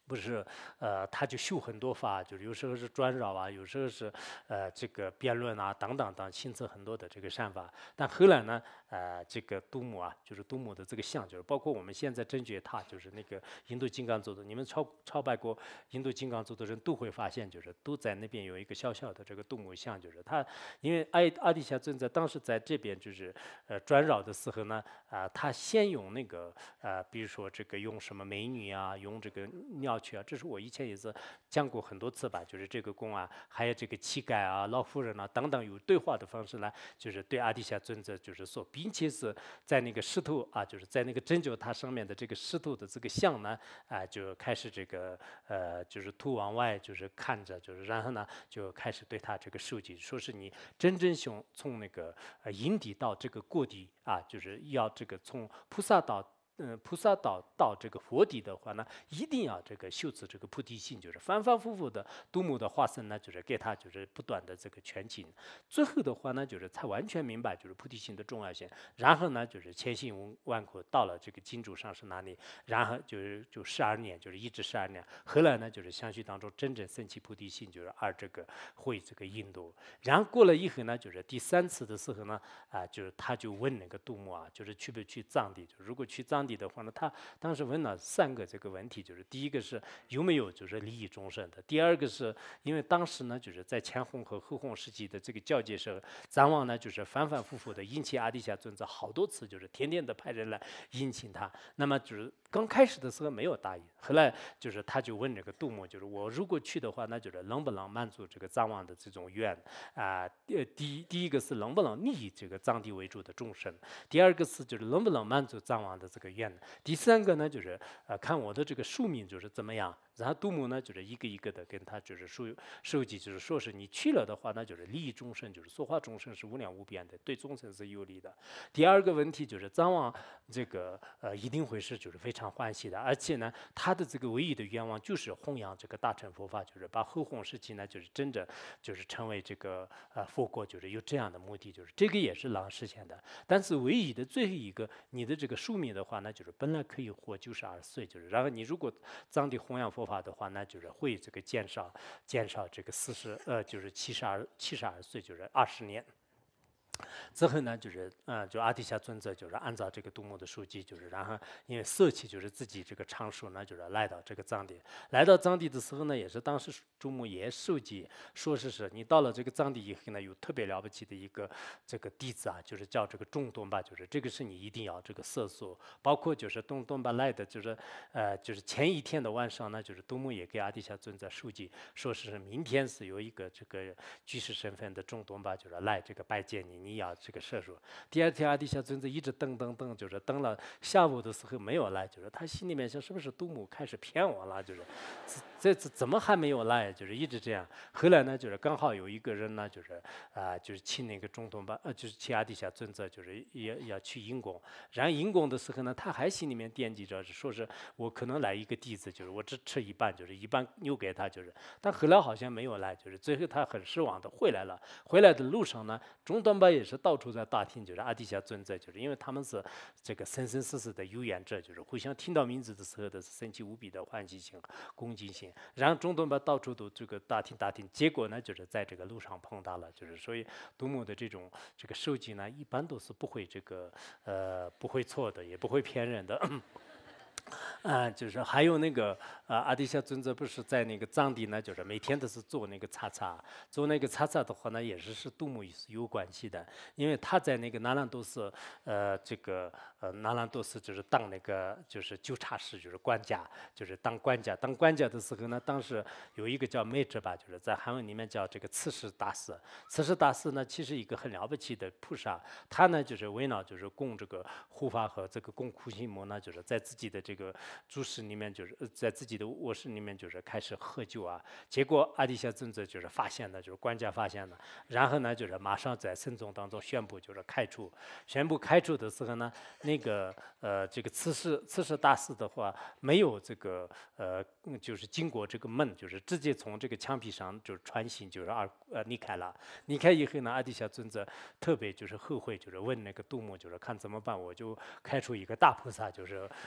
不是，呃，他就修很多法，就是有时候是转绕啊，有时候是呃这个辩论啊等等等，形成很多的这个善法。但后来呢，呃，这个杜牧啊，就是杜牧的这个像，就是包括我们现在真觉塔，就是那个印度金刚座的，你们朝朝拜过印度金刚座的人都会发现，就是都在那边有一个小小的这个杜牧像，就是他，因为阿阿底峡尊者当时在这边就是呃转绕的时候呢，啊、他先用那个呃，比如说这个用什么美女啊，用这个鸟去啊，这是我以前也是讲过很多次吧，就是这个宫啊，还有这个乞丐啊、老妇人啊等等，有对话的方式呢，就是对阿底峡尊者就是说，并且是在那个石头啊，就是在那个针灸塔上面的这个石头的这个像呢，啊、就开始这个呃，就是头往外就是看着，就是然后呢就开始对他这个授记，说是你真正从从那个呃阴地到这个过地啊，就是要这个从菩萨道。嗯，菩萨道到这个佛地的话呢，一定要这个修持这个菩提心，就是反反复复的度母的化身呢，就是给他就是不断的这个全勤。最后的话呢，就是才完全明白就是菩提心的重要性。然后呢，就是千辛万苦到了这个金主上师那里，然后就是就十二年，就是一直十二年。后来呢，就是相续当中真正升起菩提心，就是而这个会这个印度。然后过了以后呢，就是第三次的时候呢，啊，就是他就问那个杜牧啊，就是去不去藏地？就如果去藏地的话呢，他当时问了三个这个问题，就是第一个是有没有就是利益众生的，第二个是因为当时呢就是在前弘和后弘时期的这个交接时候，藏王呢就是反反复复的引起阿底峡尊者好多次，就是天天的派人来引请他，那么就是刚开始的时候没有答应，后来就是他就问这个杜牧，就是我如果去的话，那就是能不能满足这个藏王的这种愿啊？呃，第一第一个是能不能利益这个藏地为主的众生，第二个是就是能不能满足藏王的这个愿，第三个呢就是呃看我的这个寿命就是怎么样。然后杜牧呢，就是一个一个的跟他就是收收集，就是说是你去了的话，那就是利益众生，就是说话众生是无量无边的，对众生是有利的。第二个问题就是藏王这个呃一定会是就是非常欢喜的，而且呢，他的这个唯一的愿望就是弘扬这个大乘佛法，就是把后弘时期呢，就是真的就是成为这个呃佛国，就是有这样的目的，就是这个也是能实现的。但是唯一的最后一个，你的这个寿命的话，那就是本来可以活九十二岁，就是然后你如果藏地弘扬佛法的话，那就是会这个减少减少这个四十呃就是七十二七十二岁，就是二十年。之后呢，就是呃，就阿底峡尊者就是按照这个杜牧的书记，就是然后因为舍弃就是自己这个长寿呢，就是来到这个藏地。来到藏地的时候呢，也是当时杜牧也收集，说是是你到了这个藏地以后呢，有特别了不起的一个这个弟子啊，就是叫这个中东巴，就是这个是你一定要这个色素，包括就是东东巴来的，就是呃，就是前一天的晚上呢，就是杜牧也给阿底峡尊者书记，说是明天是有一个这个居士身份的中东巴，就是来这个拜见你。你要这个射手。第二天阿底峡尊者一直等等等，就是等了下午的时候没有来，就是他心里面想是不是杜牧开始骗我了，就是这这怎么还没有来，就是一直这样。后来呢，就是刚好有一个人呢，就是啊、呃，就是请那个中东吧，呃，就是请阿底峡尊者，就是也要去迎供。然后迎供的时候呢，他还心里面惦记着，说是我可能来一个弟子，就是我只吃一半，就是一半留给他，就是但后来好像没有来，就是最后他很失望的回来了。回来的路上呢，中东吧也是到处在打听，就是阿底峡尊者，就是因为他们是这个生生世世的有缘者，就是互相听到名字的时候都是升起无比的欢喜心、恭敬心。然后中东吧到处都这个打听打听，结果呢就是在这个路上碰到了，就是所以杜牧的这种这个收集呢，一般都是不会这个呃不会错的，也不会骗人的。啊、就是还有那个呃，阿底峡尊者不是在那个藏地呢，就是每天都是做那个叉叉，做那个叉叉的话呢，也是是杜牧是有关系的，因为他在那个南兰都是呃这个呃南兰都是就是当那个就是纠察使，就是官家，就是当官家，当官家的时候呢，当时有一个叫梅哲吧，就是在韩文里面叫这个刺史大师，刺史大师呢，其实一个很了不起的菩萨，他呢就是为了就是供这个护法和这个供苦行魔呢，就是在自己的这个住室里面，就是在自己的卧室里面，就是开始喝酒啊。结果阿底峡尊者就是发现了，就是官家发现了，然后呢，就是马上在僧众当中宣布就是开除。宣布开除的时候呢，那个呃这个刺史刺史大师的话没有这个呃就是经过这个门，就是直接从这个墙壁上就是穿行，就是二呃离开了。离开以后呢，阿底峡尊者特别就是后悔，就是问那个杜牧，就是看怎么办，我就开出一个大菩萨，就是呃就。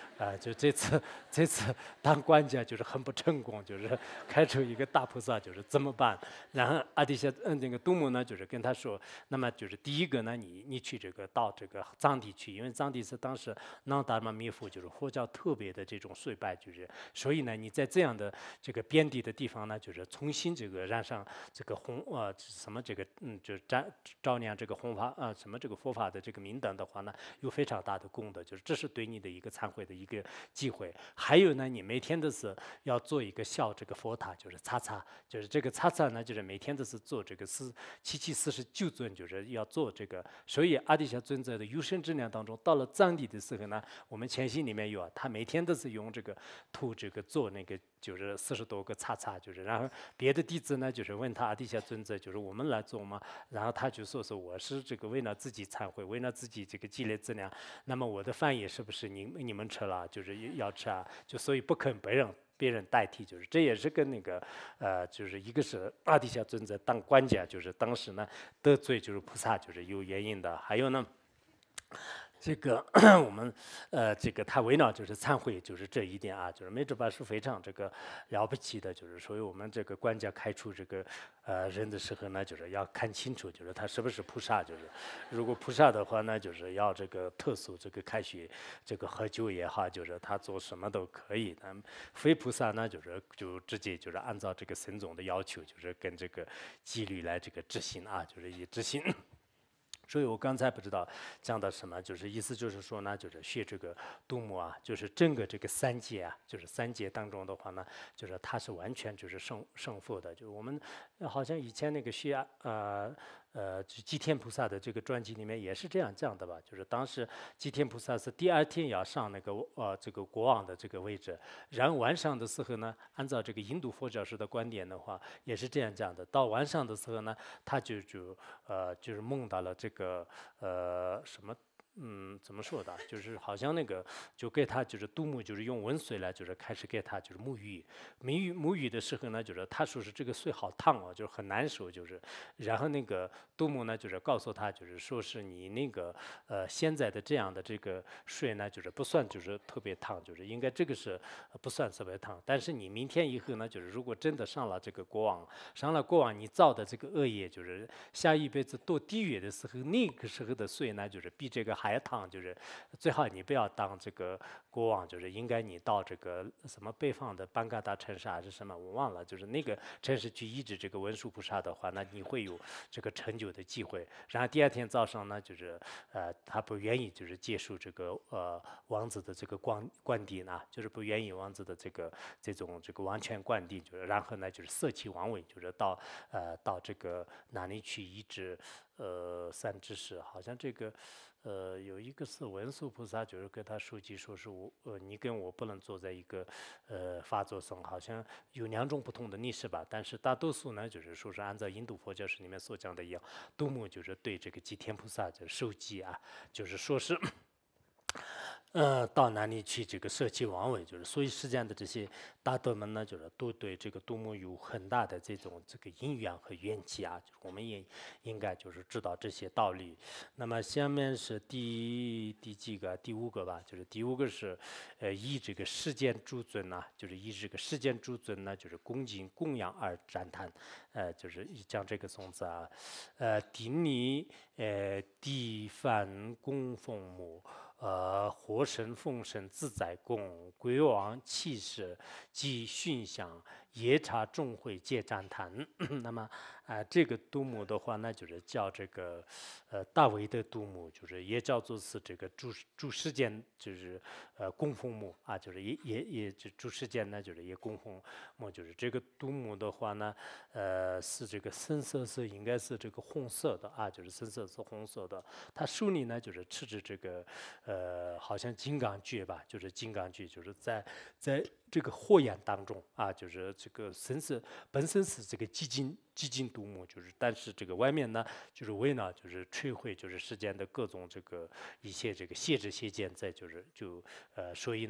就这次这次当官家就是很不成功，就是开出一个大菩萨，就是怎么办？然后阿底峡嗯那个杜牧呢，就是跟他说，那么就是第一个呢，你你去这个到这个藏地去，因为藏地是当时囊达玛密佛就是佛教特别的这种崇拜，就是所以呢，你在这样的这个边地的地方呢，就是重新这个染上这个红呃什么这个嗯就是照照亮这个弘法啊、呃、什么这个佛法的这个明灯的话呢，有非常大的功德，就是这是对你的一个忏悔的一个机会。还有呢，你每天都是要做一个孝这个佛塔，就是擦擦，就是这个擦擦呢，就是每天都是做这个四七七四十九尊，就是要做这个。所以阿底峡尊者的有生之年当中，到了藏地的时候呢，我们前心里面有啊，他每天都是用这个涂这个做那个就是四十多个擦擦，就是然后别的弟子呢就是问他阿底峡尊者，就是我们来做吗？然后他就说是我是这个为了自己忏悔，为了自己这个积累资粮，那么我的饭也是不是你你们吃了，就是要吃啊，就所以不肯别人别人代替，就是这也是跟那个呃，就是一个是阿底峡尊者当官家，就是当时呢得罪就是菩萨，就是有原因的，还有呢。这个我们呃，这个他为了就是忏悔，就是这一点啊，就是美智巴是非常这个了不起的，就是所以我们这个官家开出这个呃人的时候呢，就是要看清楚，就是他是不是菩萨，就是如果菩萨的话呢，就是要这个特殊这个开学这个喝酒也好，就是他做什么都可以，那非菩萨呢，就是就直接就是按照这个僧众的要求，就是跟这个纪律来这个执行啊，就是以执行。所以我刚才不知道讲到什么，就是意思就是说呢，就是学这个杜牧啊，就是整个这个三界啊，就是三界当中的话呢，就是它是完全就是胜胜负的。就是我们好像以前那个学呃呃吉天菩萨的这个传记里面也是这样讲的吧？就是当时吉天菩萨是第二天要上那个呃这个国王的这个位置，然后晚上的时候呢，按照这个印度佛教式的观点的话，也是这样讲的。到晚上的时候呢，他就就呃就是梦到了这个呃什么。嗯，怎么说的？就是好像那个，就给他就是杜牧，就是用温水来，就是开始给他就是沐浴，沐浴沐浴的时候呢，就是他说是这个水好烫哦，就是很难受，就是然后那个杜牧呢，就是告诉他，就是说是你那个呃现在的这样的这个水呢，就是不算就是特别烫，就是应该这个是不算特别烫，但是你明天以后呢，就是如果真的上了这个国王，上了国王你造的这个恶业，就是下一辈子堕地狱的时候，那个时候的水呢，就是比这个还烫，就是最好你不要当这个国王，就是应该你到这个什么北方的班嘎达城市还是什么，我忘了，就是那个城市去医治这个文殊菩萨的话，那你会有这个成就的机会。然后第二天早上呢，就是呃他不愿意就是接受这个呃王子的这个官官邸呢，就是不愿意王子的这个这种这个王权官邸，就是然后呢就是色气王位，就是到呃到这个哪里去医治呃三知识，好像这个。呃，有一个是文殊菩萨，就是跟他书记说是我，呃，你跟我不能坐在一个呃法座上，好像有两种不同的历史吧。但是大多数呢，就是说是按照印度佛教史里面所讲的一样，杜牧就是对这个吉天菩萨的受记啊，就是说是。呃，到哪里去这个舍弃王位，就是所以实际上的这些大德们呢，就是都对这个杜牧有很大的这种这个因缘和缘起啊，就是我们也应该就是知道这些道理。那么下面是第第几个？第五个吧，就是第五个是，呃，以这个世间诸尊呐、就是以这个世间诸尊呢，就是恭敬供养而赞叹，呃，就是讲这个颂词啊，呃，顶礼呃地梵供奉母。呃，活神、奉神、自在供、鬼王气势及熏香、夜叉众会皆赞叹。那么，啊、呃，这个杜牧的话呢，就是叫这个呃大为的杜牧，就是也叫做是这个诸诸世间，就是呃供奉墓啊，就是也也也就诸世间呢，就是也供奉墓，就是这个杜牧的话呢，呃是这个深色是应该是这个红色的啊，就是深色是红色的，他手里呢就是持着这个。呃，好像金刚诀吧，就是金刚诀，就是在在这个火焰当中啊，就是这个身是本身是这个寂静寂静独木，就是但是这个外面呢，就是为了就是摧毁就是世间的各种这个一些这个邪知邪见在，就是就呃，所以呢。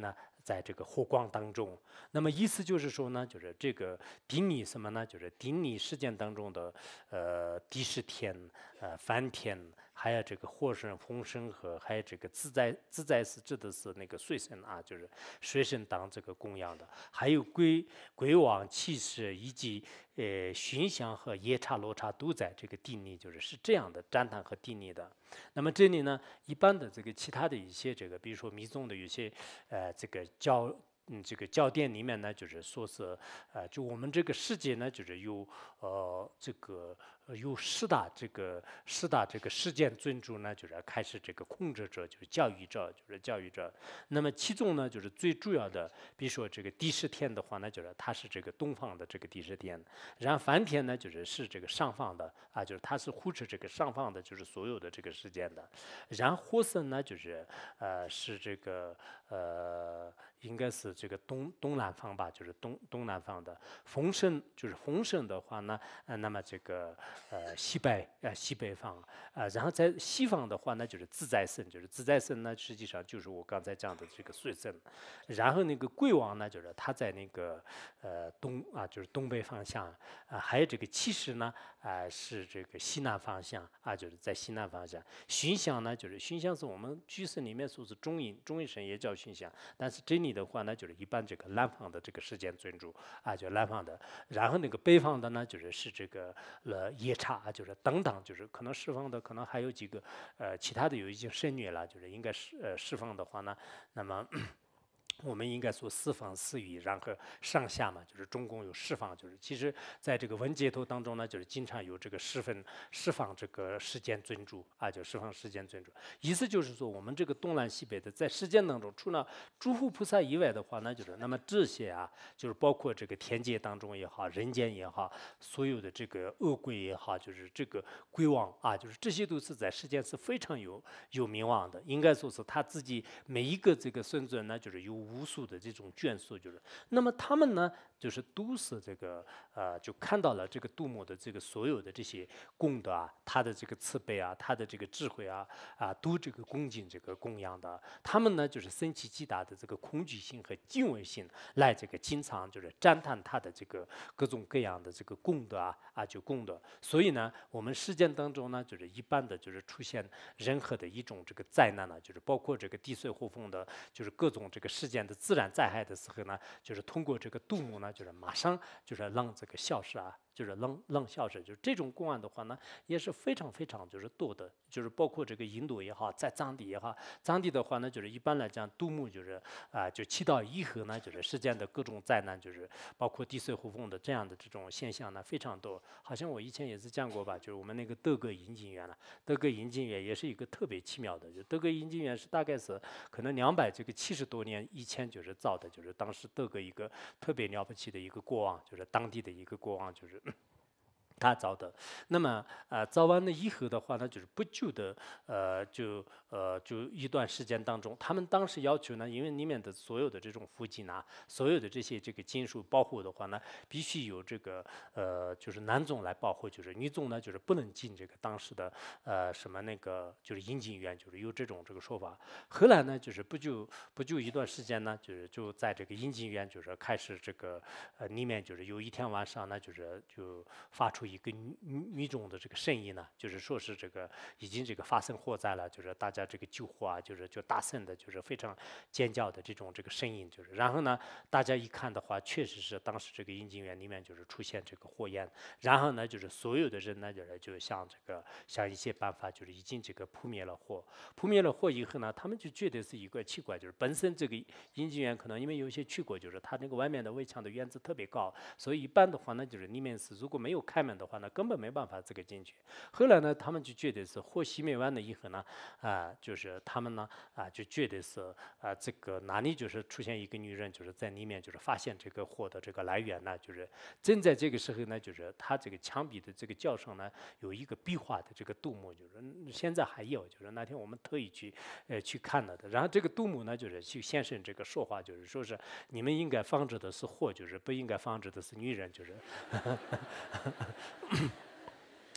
在这个火光当中。那么意思就是说呢，就是这个顶礼什么呢？就是顶礼事件当中的呃第十天、呃梵天，还有这个火神、风神和还有这个自在自在是指的是那个水神啊，就是水神当这个供养的，还有鬼鬼王、气士以及呃熏香和夜叉、罗刹都在这个顶礼，就是是这样的赞叹和顶礼的。那么这里呢，一般的这个其他的一些这个，比如说密宗的有些呃这个教。嗯，这个教典里面呢，就是说是，呃，就我们这个世界呢，就是有呃这个呃有十大这个十大这个事件尊主呢，就是开始这个控制者，就是教育者，就是教育者。那么其中呢，就是最主要的，比如说这个第十天的话呢，就是它是这个东方的这个第十天，然后梵天呢，就是是这个上方的啊，就是它是护持这个上方的，就是所有的这个事件的。然后火神呢，就是呃是这个呃。应该是这个东东南方吧，就是东东南方的。风神就是风神的话呢，呃，那么这个呃西北呃西北方啊、呃，然后在西方的话呢，就是自在神，就是自在神呢，实际上就是我刚才讲的这个水神。然后那个贵王呢，就是他在那个呃东啊，就是东北方向啊，还有这个气势呢，啊、是这个西南方向啊，就是在西南方向。熏香呢，就是熏香是我们居士里面说是中阴中阴神也叫熏香，但是这里的话呢，就是一般这个南方的这个时间尊主啊，就南方的。然后那个北方的呢，就是是这个呃夜叉啊，就是等等，就是可能释放的可能还有几个呃其他的有已经省略了，就是应该是呃释放的话呢，那么。我们应该说四方四域，然后上下嘛，就是总共有十方，就是其实在这个文解头当中呢，就是经常有这个十分十方这个世间尊主啊，就十方世间尊主。意思就是说，我们这个东南西北的在世间当中，除了诸佛菩萨以外的话呢，就是那么这些啊，就是包括这个天界当中也好，人间也好，所有的这个恶鬼也好，就是这个鬼王啊，就是这些都是在世间是非常有有名望的。应该说是他自己每一个这个孙尊呢，就是有无数的这种眷属，就是那么他们呢，就是都是这个呃，就看到了这个杜牧的这个所有的这些功德啊，他的这个慈悲啊，他的这个智慧啊啊，都这个恭敬这个供养的。他们呢，就是生起极大的这个恐惧心和敬畏心来这个经常就是赞叹他的这个各种各样的这个功德啊啊，就功德。所以呢，我们世间当中呢，就是一般的就是出现任何的一种这个灾难呢，就是包括这个地水火风的，就是各种这个事件的自然灾害的时候呢，就是通过这个杜牧呢，就是马上就是让这个消失啊，就是让让消失，就是这种公案的话呢，也是非常非常就是多的，就是包括这个印度也好，在藏地也好，藏地的话呢，就是一般来讲，杜牧就是啊、就祈祷以后呢，就是世间的各种灾难，就是包括地水火风的这样的这种现象呢，非常多。好像我以前也是讲过吧，就是我们那个德格引经院了，德格引经院也是一个特别奇妙的，就德格引经院是大概是可能两百这个七十多年以前就是造的，就是当时德格一个特别了不起的一个国王，就是当地的一个国王，就是。他造的，那么呃，造完了以后的话呢，就是不久的呃，就呃就一段时间当中，他们当时要求呢，因为里面的所有的这种附近啊，所有的这些这个金属保护的话呢，必须有这个呃，就是男宗来保护，就是女宗呢，就是不能进这个当时的呃什么那个就是阴经院，就是有这种这个说法。后来呢，就是不久不久一段时间呢，就是就在这个阴经院，就是开始这个呃里面就是有一天晚上呢，就是就发出一个女女众的这个声音呢，就是说是这个已经这个发生火灾了，就是大家这个救火啊，就是就大声的，就是非常尖叫的这种这个声音，就是然后呢，大家一看的话，确实是当时这个阴经院里面就是出现这个火焰，然后呢，就是所有的人呢，就是就想这个想一些办法，就是已经这个扑灭了火，扑灭了火以后呢，他们就觉得是一个奇怪，就是本身这个阴经院可能因为有一些去过，就是它那个外面的围墙的院子特别高，所以一般的话呢，就是里面是如果没有开门的话呢，根本没办法这个进去。后来呢，他们就觉得是火熄灭完了以后呢，啊、就是他们呢啊、就觉得是啊、这个哪里就是出现一个女人，就是在里面就是发现这个火的这个来源呢，就是正在这个时候呢，就是他这个墙壁的这个角上呢有一个壁画的这个杜牧，就是现在还有，就是那天我们特意去呃去看了的。然后这个杜牧呢，就是去先生这个说话，就是说是你们应该防止的是火，就是不应该防止的是女人，就是。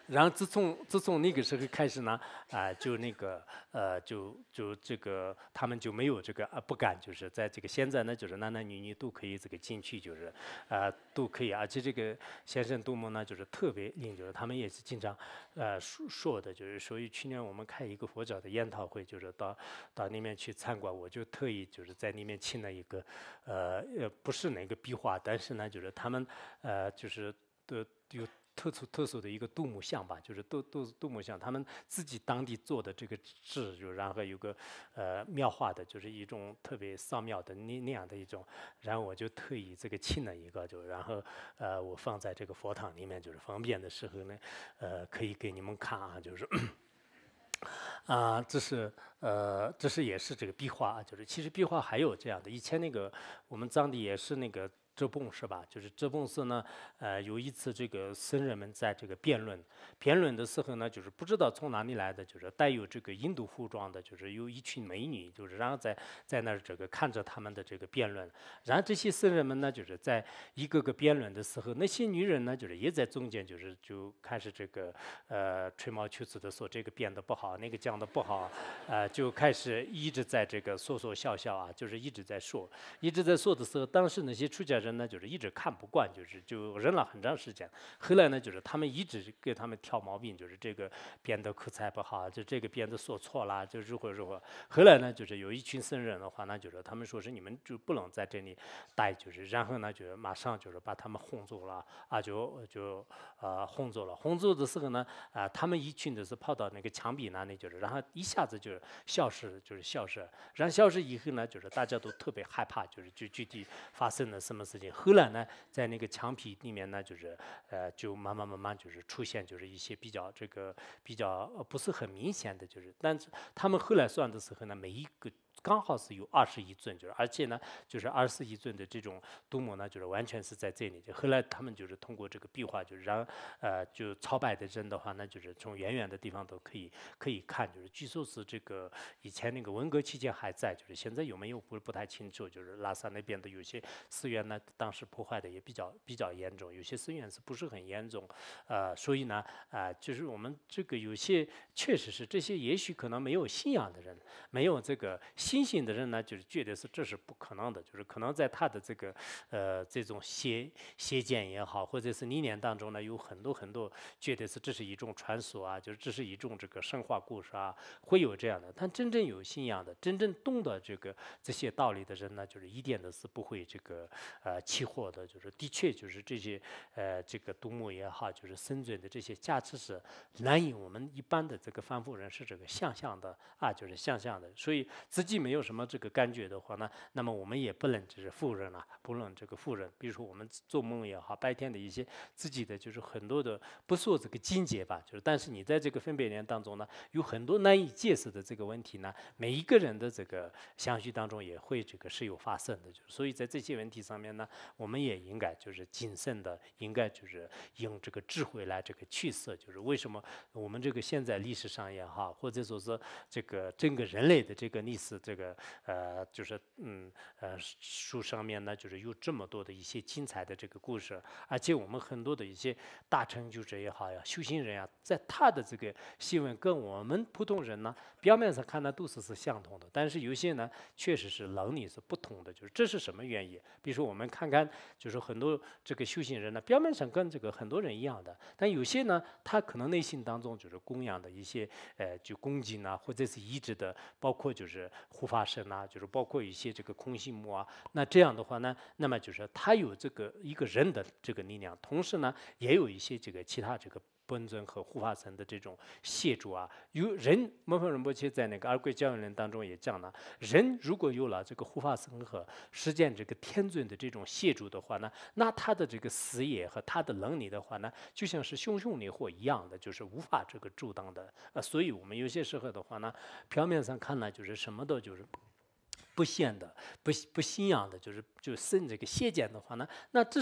然后自从自从那个时候开始呢，啊、就那个呃，就就这个他们就没有这个啊不敢，就是在这个现在呢，就是男男女女都可以这个进去，就是啊、都可以，而且这个先生杜牧呢，就是特别灵，就是他们也是经常呃说说的，就是所以去年我们开一个佛教的研讨会，就是到到那边去参观，我就特意就是在那边请了一个呃呃不是哪个壁画，但是呢，就是他们呃就是的有。特殊特殊的一个杜牧像吧，就是杜杜杜牧像，他们自己当地做的这个字，就然后有个呃描画的，就是一种特别扫描的那那样的一种，然后我就特意这个亲了一个，就然后呃我放在这个佛堂里面，就是方便的时候呢，呃可以给你们看啊，就是啊，这是呃这是也是这个壁画，就是其实壁画还有这样的，以前那个我们藏地也是那个。遮泵是吧？就是遮泵寺呢，呃，有一次这个僧人们在这个辩论，辩论的时候呢，就是不知道从哪里来的，就是带有这个印度服装的，就是有一群美女，就是然后在在那儿这个看着他们的这个辩论，然后这些僧人们呢，就是在一个个辩论的时候，那些女人呢，就是也在中间，就是就开始这个呃吹毛求疵的说这个编的不好，那个讲的不好，呃，就开始一直在这个说说笑笑啊，就是一直在说，一直在说的时候，当时那些出家人呢，就是一直看不惯，就是就忍了很长时间。后来呢，就是他们一直给他们挑毛病，就是这个编的口才不好，就这个编的说错了，就如何如何。后来呢，就是有一群僧人的话呢，就是他们说是你们就不能在这里待，就是然后呢，就马上就是把他们轰走了啊，就就呃轰走了。轰走的时候呢，啊、他们一群的是跑到那个墙壁那里，就是然后一下子就是消失，就是消失。然后消失以后呢，就是大家都特别害怕，就是就具体发生了什么事情。后来呢，在那个墙皮里面呢，就是呃，就慢慢慢慢就是出现就是一些比较这个比较呃不是很明显的，就是但是他们后来算的时候呢，每一个。刚好是有二十一尊，就是而且呢，就是二十一尊的这种杜牧呢，就是完全是在这里。就后来他们就是通过这个壁画，就是让呃就朝拜的人的话呢，就是从远远的地方都可以可以看，就是据说是这个以前那个文革期间还在，就是现在有没有不不太清楚。就是拉萨那边的有些寺院呢，当时破坏的也比较比较严重，有些寺院是不是很严重？呃，所以呢，啊、呃，就是我们这个有些确实是这些，也许可能没有信仰的人，没有这个信心的人呢，就是觉得是这是不可能的，就是可能在他的这个呃这种邪邪见也好，或者是理念当中呢，有很多很多觉得是这是一种传说啊，就是这是一种这个神话故事啊，会有这样的。但真正有信仰的，真正懂得这个这些道理的人呢，就是一点都是不会这个呃起惑的，就是的确就是这些呃这个杜牧也好，就是深圳的这些价值是难以我们一般的这个凡夫人是这个想象的啊，就是想象的。所以自己没有什么这个感觉的话呢，那么我们也不能只是否认啊，不论这个否认。比如说我们做梦也好，白天的一些自己的就是很多的不说这个境界吧，就是但是你在这个分别念当中呢，有很多难以解释的这个问题呢，每一个人的这个相续当中也会这个是有发生的。就是所以在这些问题上面呢，我们也应该就是谨慎的，应该就是用这个智慧来这个去色，就是为什么我们这个现在历史上也好，或者说是这个整个人类的这个历史，这个呃，就是嗯呃书上面呢，就是有这么多的一些精彩的这个故事，而且我们很多的一些大成就者也好呀，修行人呀，在他的这个新闻跟我们普通人呢，表面上看呢都是是相同的，但是有些呢确实是能力是不同的，就是这是什么原因？比如说我们看看，就是很多这个修行人呢，表面上跟这个很多人一样的，但有些呢，他可能内心当中就是供养的一些呃，就恭敬啊，或者是一直的，包括就是护法神啊，就是包括一些这个空心木啊，那这样的话呢，那么就是他有这个一个人的这个力量，同时呢，也有一些这个其他这个本尊和护法神的这种协助啊，有人摩诃仁波切在那个《二归教育论》当中也讲了，人如果有了这个护法神和实践这个天尊的这种协助的话呢，那他的这个事业和他的能力的话呢，就像是熊熊烈火一样的，就是无法这个阻挡的。呃，所以我们有些时候的话呢，表面上看呢，就是什么的，就是。不信的、不不信仰的，就是就生这个邪见的话呢，那这是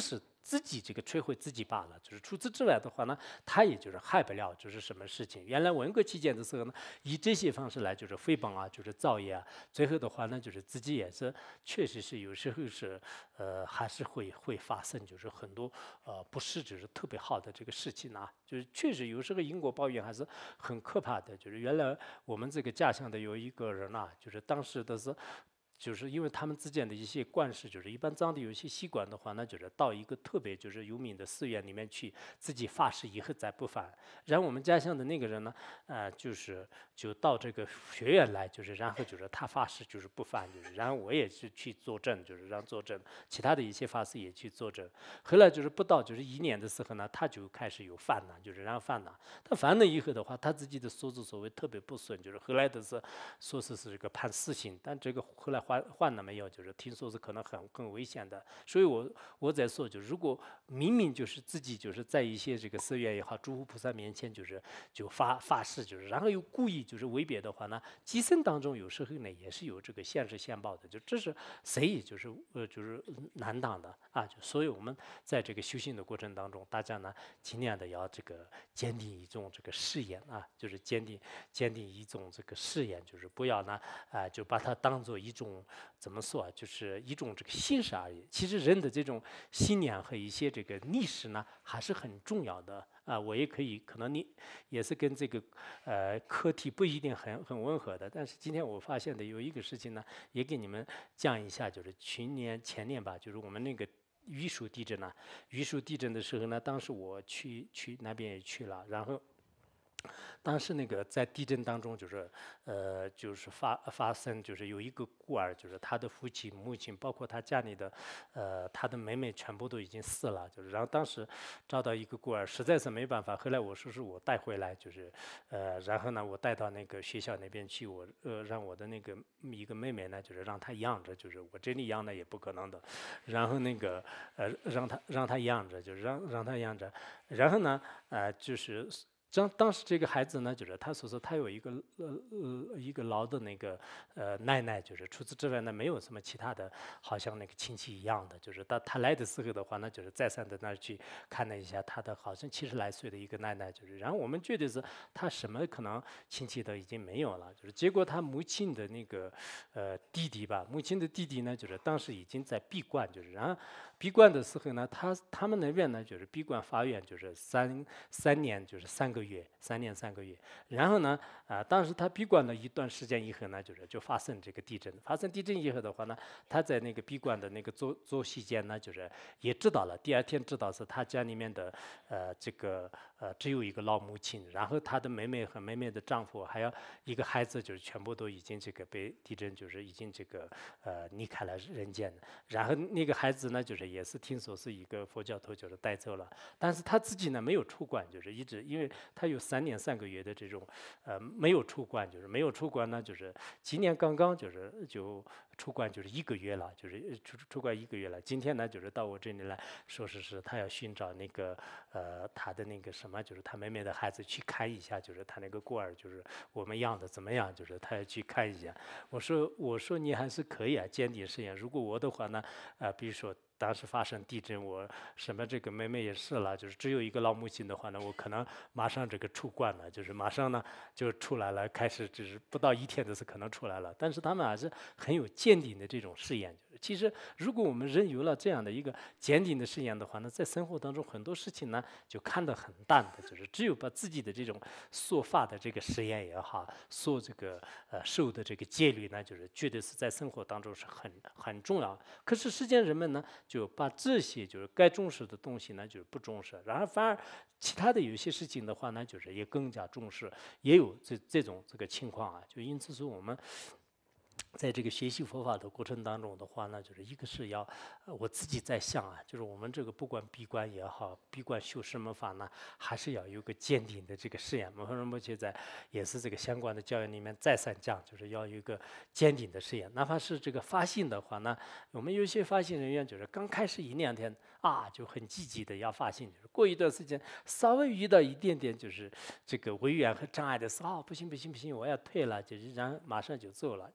自己这个摧毁自己罢了。就是除此之外的话呢，他也就是害不了就是什么事情。原来文革期间的时候呢，以这些方式来就是诽谤啊，就是造业啊，最后的话呢，就是自己也是确实是有时候是呃还是会会发生就是很多呃不是就是特别好的这个事情啊，就是确实有时候因果报应还是很可怕的。就是原来我们这个家乡的有一个人啊，就是当时的是。就是因为他们之间的一些惯事，就是一般藏地有一些习惯的话，那就是到一个特别就是有名的寺院里面去，自己发誓以后再不犯。然后我们家乡的那个人呢，呃，就是就到这个学院来，就是然后就是他发誓就是不犯，就是然后我也是去作证，就是让作证，其他的一些法师也去作证。后来就是不到就是一年的时候呢，他就开始有犯了，就是然后犯了。他犯了以后的话，他自己的所作所为特别不顺，就是后来的是说是是这个判死刑，但这个后来换换了没有？就是听说是可能很更危险的。所以我我在说，就如果明明就是自己就是在一些这个寺院也好，诸佛菩萨面前就是就发发誓，就是然后又故意就是违背的话呢，今生当中有时候呢也是有这个现世现报的，就这是谁也就是呃就是难挡的啊。就所以我们在这个修行的过程当中，大家呢尽量的要这个坚定一种这个誓言啊，就是坚定坚定一种这个誓言，就是不要呢啊、呃、就把它当做一种怎么说啊，就是一种这个形式而已。其实人的这种信念和一些这个历史呢，还是很重要的啊。我也可以，可能你也是跟这个呃课题不一定很很吻合的，但是今天我发现的有一个事情呢，也给你们讲一下，就是去年前年吧，就是我们那个。玉树地震呢、啊，玉树地震的时候呢，当时我去去那边也去了，然后。当时那个在地震当中，就是呃，就是发发生，就是有一个孤儿，就是他的父亲、母亲，包括他家里的呃他的妹妹，全部都已经死了。就是然后当时找到一个孤儿，实在是没办法。后来我说是我带回来，就是呃，然后呢，我带到那个学校那边去，我呃让我的那个一个妹妹呢，就是让她养着，就是我这里养的也不可能的，然后那个呃让她让她养着，就是让让她养着，然后呢呃就是。当当时这个孩子呢，就是他所说他有一个呃呃一个老的那个呃奶奶，就是除此之外呢，没有什么其他的，好像那个亲戚一样的，就是他他来的时候的话呢，就是再三的那儿去看了一下他的好像七十来岁的一个奶奶，就是然后我们觉得是他什么可能亲戚都已经没有了，就是结果他母亲的那个呃弟弟吧，母亲的弟弟呢，就是当时已经在闭关，就是然后闭关的时候呢，他他们那边呢就是闭关发愿，就是三三年就是三个月，三年三个月。然后呢，啊、呃，当时他闭关了一段时间以后呢，就是就发生这个地震。发生地震以后的话呢，他在那个闭关的那个作作息间呢，就是也知道了。第二天知道是他家里面的呃这个呃只有一个老母亲，然后他的妹妹和妹妹的丈夫还有一个孩子，就是全部都已经这个被地震就是已经这个呃离开了人间。然后那个孩子呢，就是也是听说是一个佛教徒就是带走了，但是他自己呢没有出关，就是一直因为他有三年三个月的这种呃没有出关，就是没有出关呢，就是今年刚刚就是就出关就是一个月了，就是出出关一个月了。今天呢就是到我这里来说是是他要寻找那个呃他的那个什么，就是他妹妹的孩子去看一下，就是他那个孤儿就是我们养的怎么样，就是他要去看一下。我说我说你还是可以啊，坚定誓言。如果我的话呢，呃，比如说当时发生地震，我什么这个妹妹也是了，就是只有一个老母亲的话呢，我可能马上这个出关了，就是马上呢就出来了，开始只是不到一天的是可能出来了。但是他们还是很有坚定的这种誓言。就是其实如果我们人有了这样的一个坚定的誓言的话呢，在生活当中很多事情呢就看得很淡的，就是只有把自己的这种所发的这个誓言也好，所这个呃受的这个戒律呢，就是绝对是在生活当中是很很重要。可是世间人们呢，就把这些就是该重视的东西呢，就是不重视，然后反而其他的有些事情的话呢，就是也更加重视，也有这这种这个情况啊。就因此说我们。在这个学习佛法的过程当中的话呢，就是一个是要，呃、我自己在想啊，就是我们这个不管闭关也好，闭关修什么法呢，还是要有个坚定的这个誓言。摩诃仁波切在也是这个相关的教育里面再三讲，就是要有一个坚定的誓言。哪怕是这个发心的话呢，我们有些发心人员就是刚开始一两天啊就很积极的要发心，就是过一段时间稍微遇到一点点就是这个违缘和障碍的时候，啊不行不行不行，我要退了，就是然后马上就走了。其实这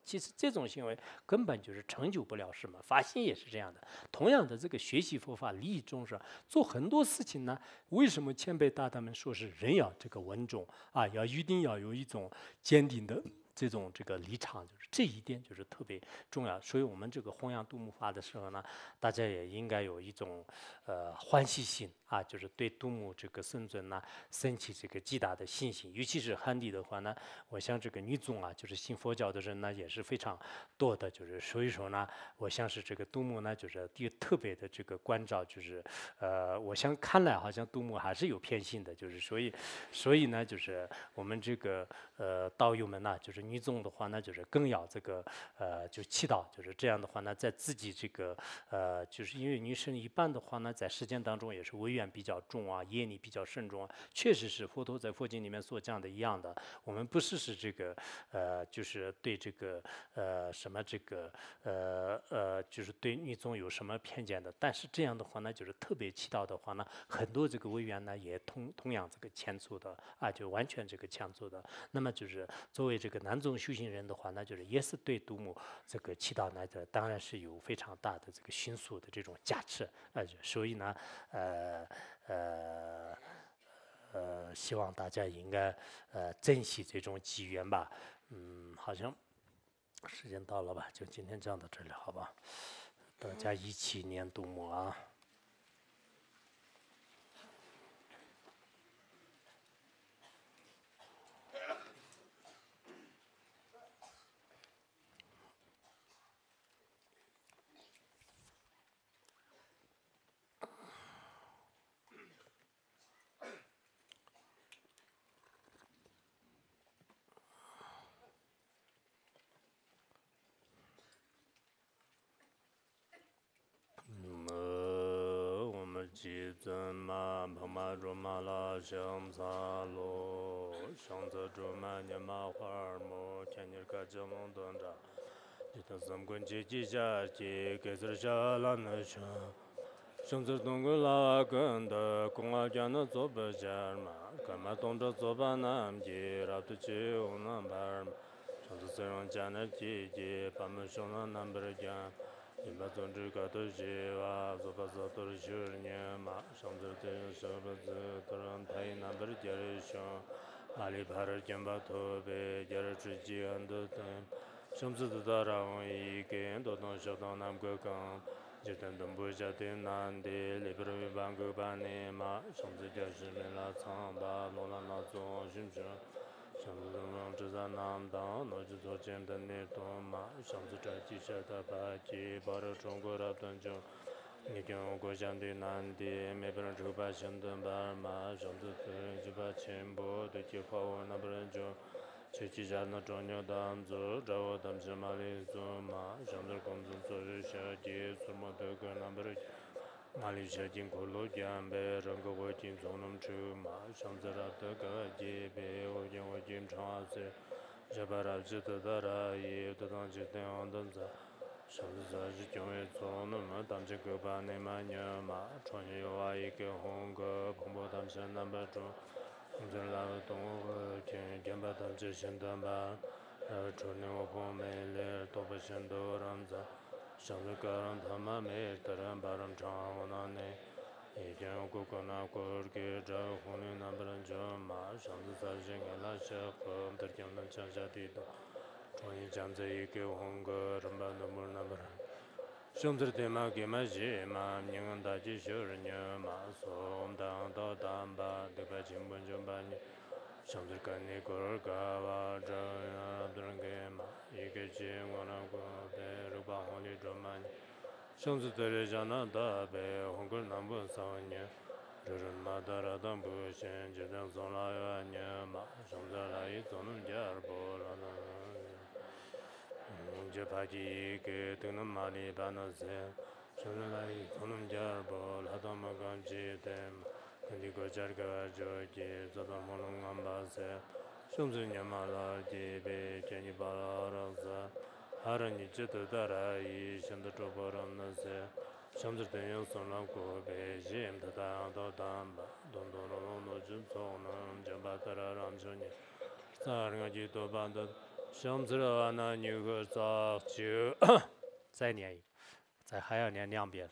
这种行为根本就是成就不了什么。发心也是这样的。同样的，这个学习佛法、利益众生，做很多事情呢，为什么谦卑大德们说是人要这个稳重啊，要一定要有一种坚定的这种这个立场，就是这一点就是特别重要。所以我们这个弘扬度母法的时候呢，大家也应该有一种呃欢喜心啊，就是对度母这个僧尊呢升起这个极大的信心。尤其是汉地的话呢，我想这个女宗啊，就是信佛教的人呢也是非常多的，就是所以说呢，我想是这个度母呢，就是有特别的这个关照，就是呃，我想看来好像度母还是有偏心的，就是所以所以呢，就是我们这个呃道友们呢，就是女宗的话呢，就是更要这个呃就祈祷，就是这样的话呢，在自己这个呃，就是因为女生一般的话呢，在实践当中也是威严比较重啊，业力比较慎重啊，确实是佛陀在佛经里面所讲的一样的。我们不是是这个呃，就是对这个呃什么这个呃呃，就是对女宗有什么偏见的。但是这样的话呢，就是特别祈祷的话呢，很多这个委员呢也同同样这个欠促的啊，就完全这个欠促的。那么就是作为这个南宗修行人的话呢，就是也是对度母这个祈祷呢，这当然是有非常大的这个迅速的这种加持啊，所以呢，呃呃。呃，希望大家应该呃珍惜这种机缘吧。嗯，好像时间到了吧，就今天讲到这里，好吧？大家一起念度母啊。吉尊玛婆玛卓玛拉香萨罗香泽卓玛尼玛花尔摩天尼卡吉隆顿扎吉特三坤吉吉夏吉给斯夏拉那香香泽东格拉根的公阿加那佐巴加玛干玛东着佐巴南吉拉图吉乌南巴尔香泽塞让加那吉吉巴姆香那南巴尔加因巴尊之格的西瓦，做巴萨多的修年嘛，上次的设备子突然太难不是接着上，阿里帕尔金巴托贝接着自己安的等，上次的达让一个都能小到南国港，就等等不下的南的里边的半个半年嘛，上次就是没拉长吧，罗兰那种是不是？上次让这在南当，那就做简单的多嘛。上次在地下的白鸡，把这中国的端就，你跟我国乡的南的，没别人就把相等白嘛。上次的就把钱包的计划我那不人就，去地下那中牛当做，找我当时马里做嘛。上次工作做日小姐，什么都跟那不人。马来西亚经过洛江北，人个我经从农出马，上次拉德个街北，我经我经长些，这把拉吉特达拉也得当吉等安等在，上次在是九月从农嘛，当这个把内马牛马，穿越有啊一个红个蓬勃当山南北中，我这拉东个天天把当这先当把，呃，春年我碰没了，都不先都让在。上次个人他妈没得人把人唱我那呢，以前我哥哥那哥给这婚礼那不能就嘛，上次在人家那些和的就能讲下地的，终于讲这一个红个人把那么那不人，上次的嘛给嘛些嘛，你看大家小人家嘛，送当到当吧，对吧？基本就把你。上次跟你哥儿嘎哇这样的人给嘛，一个钱我那个被六百红的这么，上次在这加拿大被红个南部三年，这人嘛达拉当不行，就当送了一年嘛，上次来一从人家儿不了那，嗯，就怕几个等那马里把那些，上次来一从人家儿不了，他们刚记得嘛。근데 그 자리가 저기 저도 모르는 안 봐서 something 말아 제베 제니 바라서 하라니 저도다라 이 신도 줘버렸는데 something 연속하고 배심도 다도 담바 돈돈으로 좀 손은 좀 받아라 람전이 사랑하지도 반도 生子了那你个早就再念一个，再还要念两遍。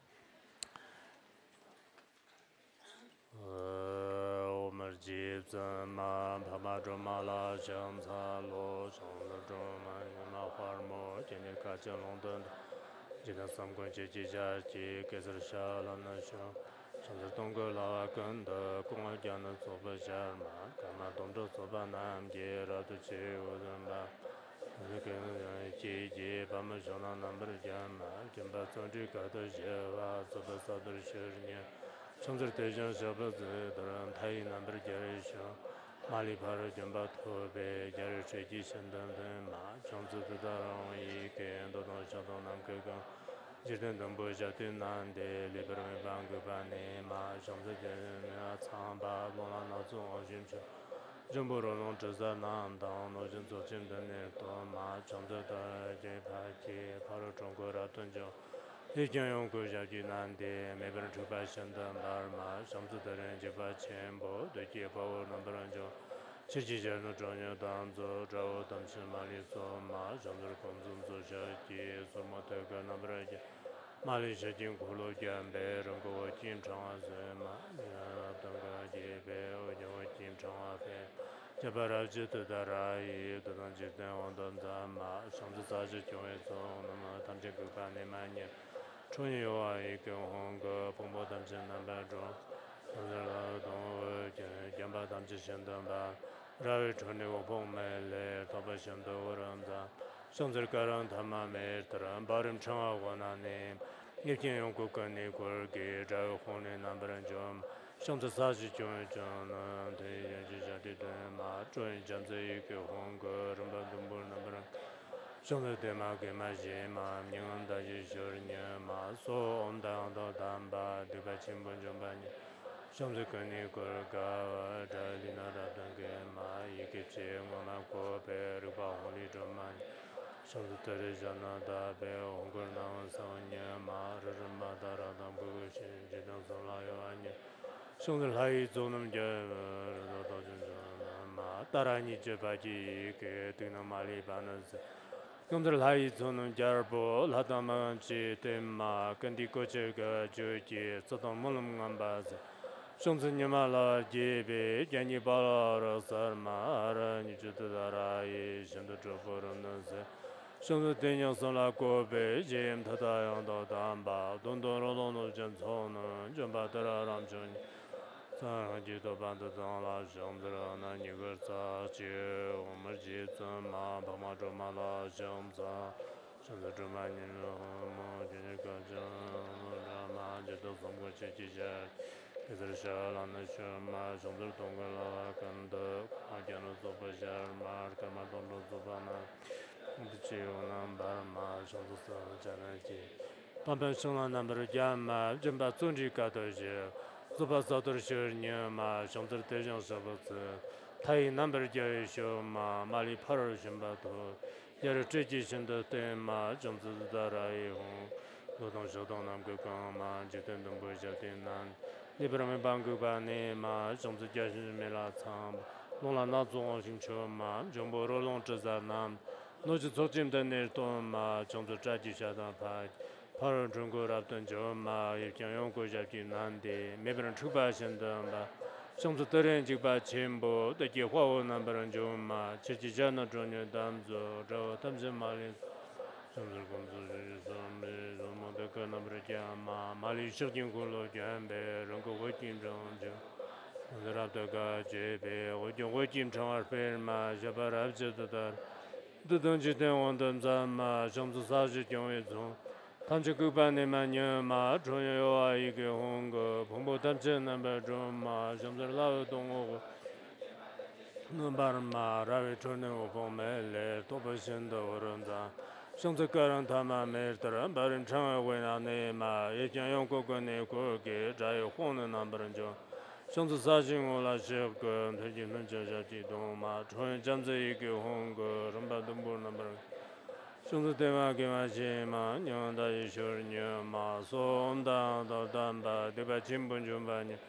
呃，我们集怎么帕玛卓玛拉香擦罗上了卓玛那花儿木今天看见龙灯，今天三观节节假期给是下了那香。上次东哥老阿跟的公安家的做不下嘛，干嘛东周做把南街了都去我人吧。那个姐姐把们上那南边家嘛，就把从这个的些话做不啥都是年。上次对象小伙子的人太南边家里上，马里帕尔就把驼背家里水机相当的嘛，上次的大容易跟到到小到南哥哥。今天东北下对南的里边没半个半年嘛，上次见那长把罗兰那种我进去，人不罗龙只在南当，我就做进的那多嘛，上次的这排街跑到中国来蹲着，已经用国家去南的，没别人出版相当大嘛，上次的人就把钱包对接包我那不然就。七七年的专业当做找我当时马里说马上的工作做下去，什么这个那不然就。马来西亚经苦路减北，人给我经常啊什么，呃，等个几北，我就会经常啊北，这把它记得的来，都能记得我当咱嘛，上次咱是就会做，那么他们这个半年半年，春游啊一个红个蓬勃他们南北中，上次劳动我就讲把他们这相当吧，然后春游我碰没来，他把相当我让咱。上次个人他妈没得人，把人称啊我那呢，以前用过跟那块儿给这个红的那不然就，上次啥事就就那对人家家的人嘛，转这样子一个红个人把东不那不然，上次对嘛给嘛些嘛，民安大些小人嘛，说我们当到当把对吧，亲朋就把你。上次跟你过儿搞这里那这等个嘛，一个节我们过别人把红的这嘛。上次在这加拿大北红国南三年嘛，这是马达拉当不过去，这当送老有安年。上次还做那么久，呃，到就是嘛，当然你这把几个对那马里办的是，今次还做那么点儿不，他他们去对嘛，跟地过这个就去做到么那么安排子。上次你们老几辈见你把了事嘛，然你知道的啦，也现在这不能那是。上次电影送了过北京，他太阳到丹巴，东东罗东都真错呢，真把得了让真。咱几多半都当了上子了，那你个咋就我们几怎么把嘛这嘛了上子，上次这嘛你了么今天个这这嘛就都送过去几下，这是下了那什么上次东个了跟的，俺家那做不下嘛，干嘛东东做吧那。不只有那把嘛，上次是在那些，他们生了那么多家嘛，人把总体搞到些，做把啥都是年嘛，上次对象是不是？他也那么多家一些嘛，马里帕尔什么都，也是这几天的对嘛，上次在那以后，劳动小动那个讲嘛，就等等不晓得那，你不然没办个办呢嘛，上次家是没拉长，弄了那种新车嘛，全部都弄这在那。我是昨天的那段嘛，从这摘起下的拍，拍了中国那段就嘛，也讲用国家去难的，没别人出版现的嘛，上次的人就把钱包的计划我那别人就嘛，自己家那专业当做，然后他们是马里，上次工作是什么什么的可能不是讲嘛，马里实行工作准备，人个会紧张就。我这这个这边，我就会经常二百嘛，小把儿子的的。这东西在我们咱嘛，上次啥事情也从，他这个半年嘛年嘛，中央有啊一个红个，碰不他这那边中嘛，上次劳动我，那边嘛，然后春天我碰没来，多不现的我人咱，上次个人他妈没得人，别人常爱为那内嘛，也讲用过个内过给，再有红的那边人就。上次啥情况了？是个他就能叫下激动嘛？穿这样子一个红个，人把都不那么。上次对嘛给嘛些嘛，娘大一小娘嘛，说我们当到当吧，对吧？亲朋就把你。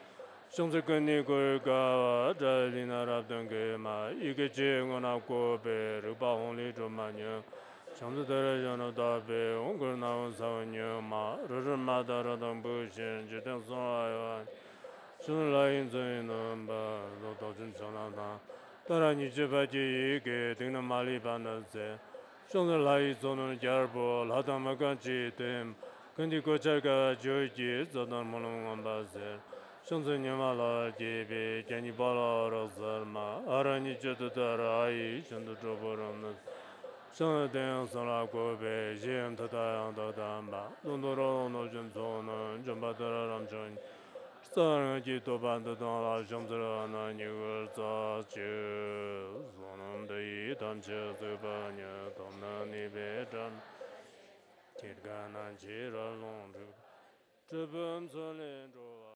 Shangzi Kani Kurga Jalina Rabdange Ma Ikechi Ngona Kobe Rupa Hongli Chomanya Shangzi Darajana Dabe Ongur Naon Sawanyo Ma Rurma Daradang Bushin Jiten Son Aywan Shun Layin Zayin Namba Dojin Chanata Tarani Chibaji Ike Tingna Mali Bandaze Shangzi Layi Zonon Jarbo Latama Kanchi Tem Kandi Kochaga Joji Zadan Molong Ambaze Shangzi Nyamala Jibi Janibala Razarma Arani Jatutara Ayi Shantu Choboram Shangzi Deng Sala Kobe Jim Tatayang Tatamba Dondoro No Jumzono Jumbatara Ramchon Sarang Jito Bantatala Shamsara Nanyugar Zachu Sonam Dayi Tamche Zubanya Tomna Nibetan Tirganan Chira Longju Chubum Solen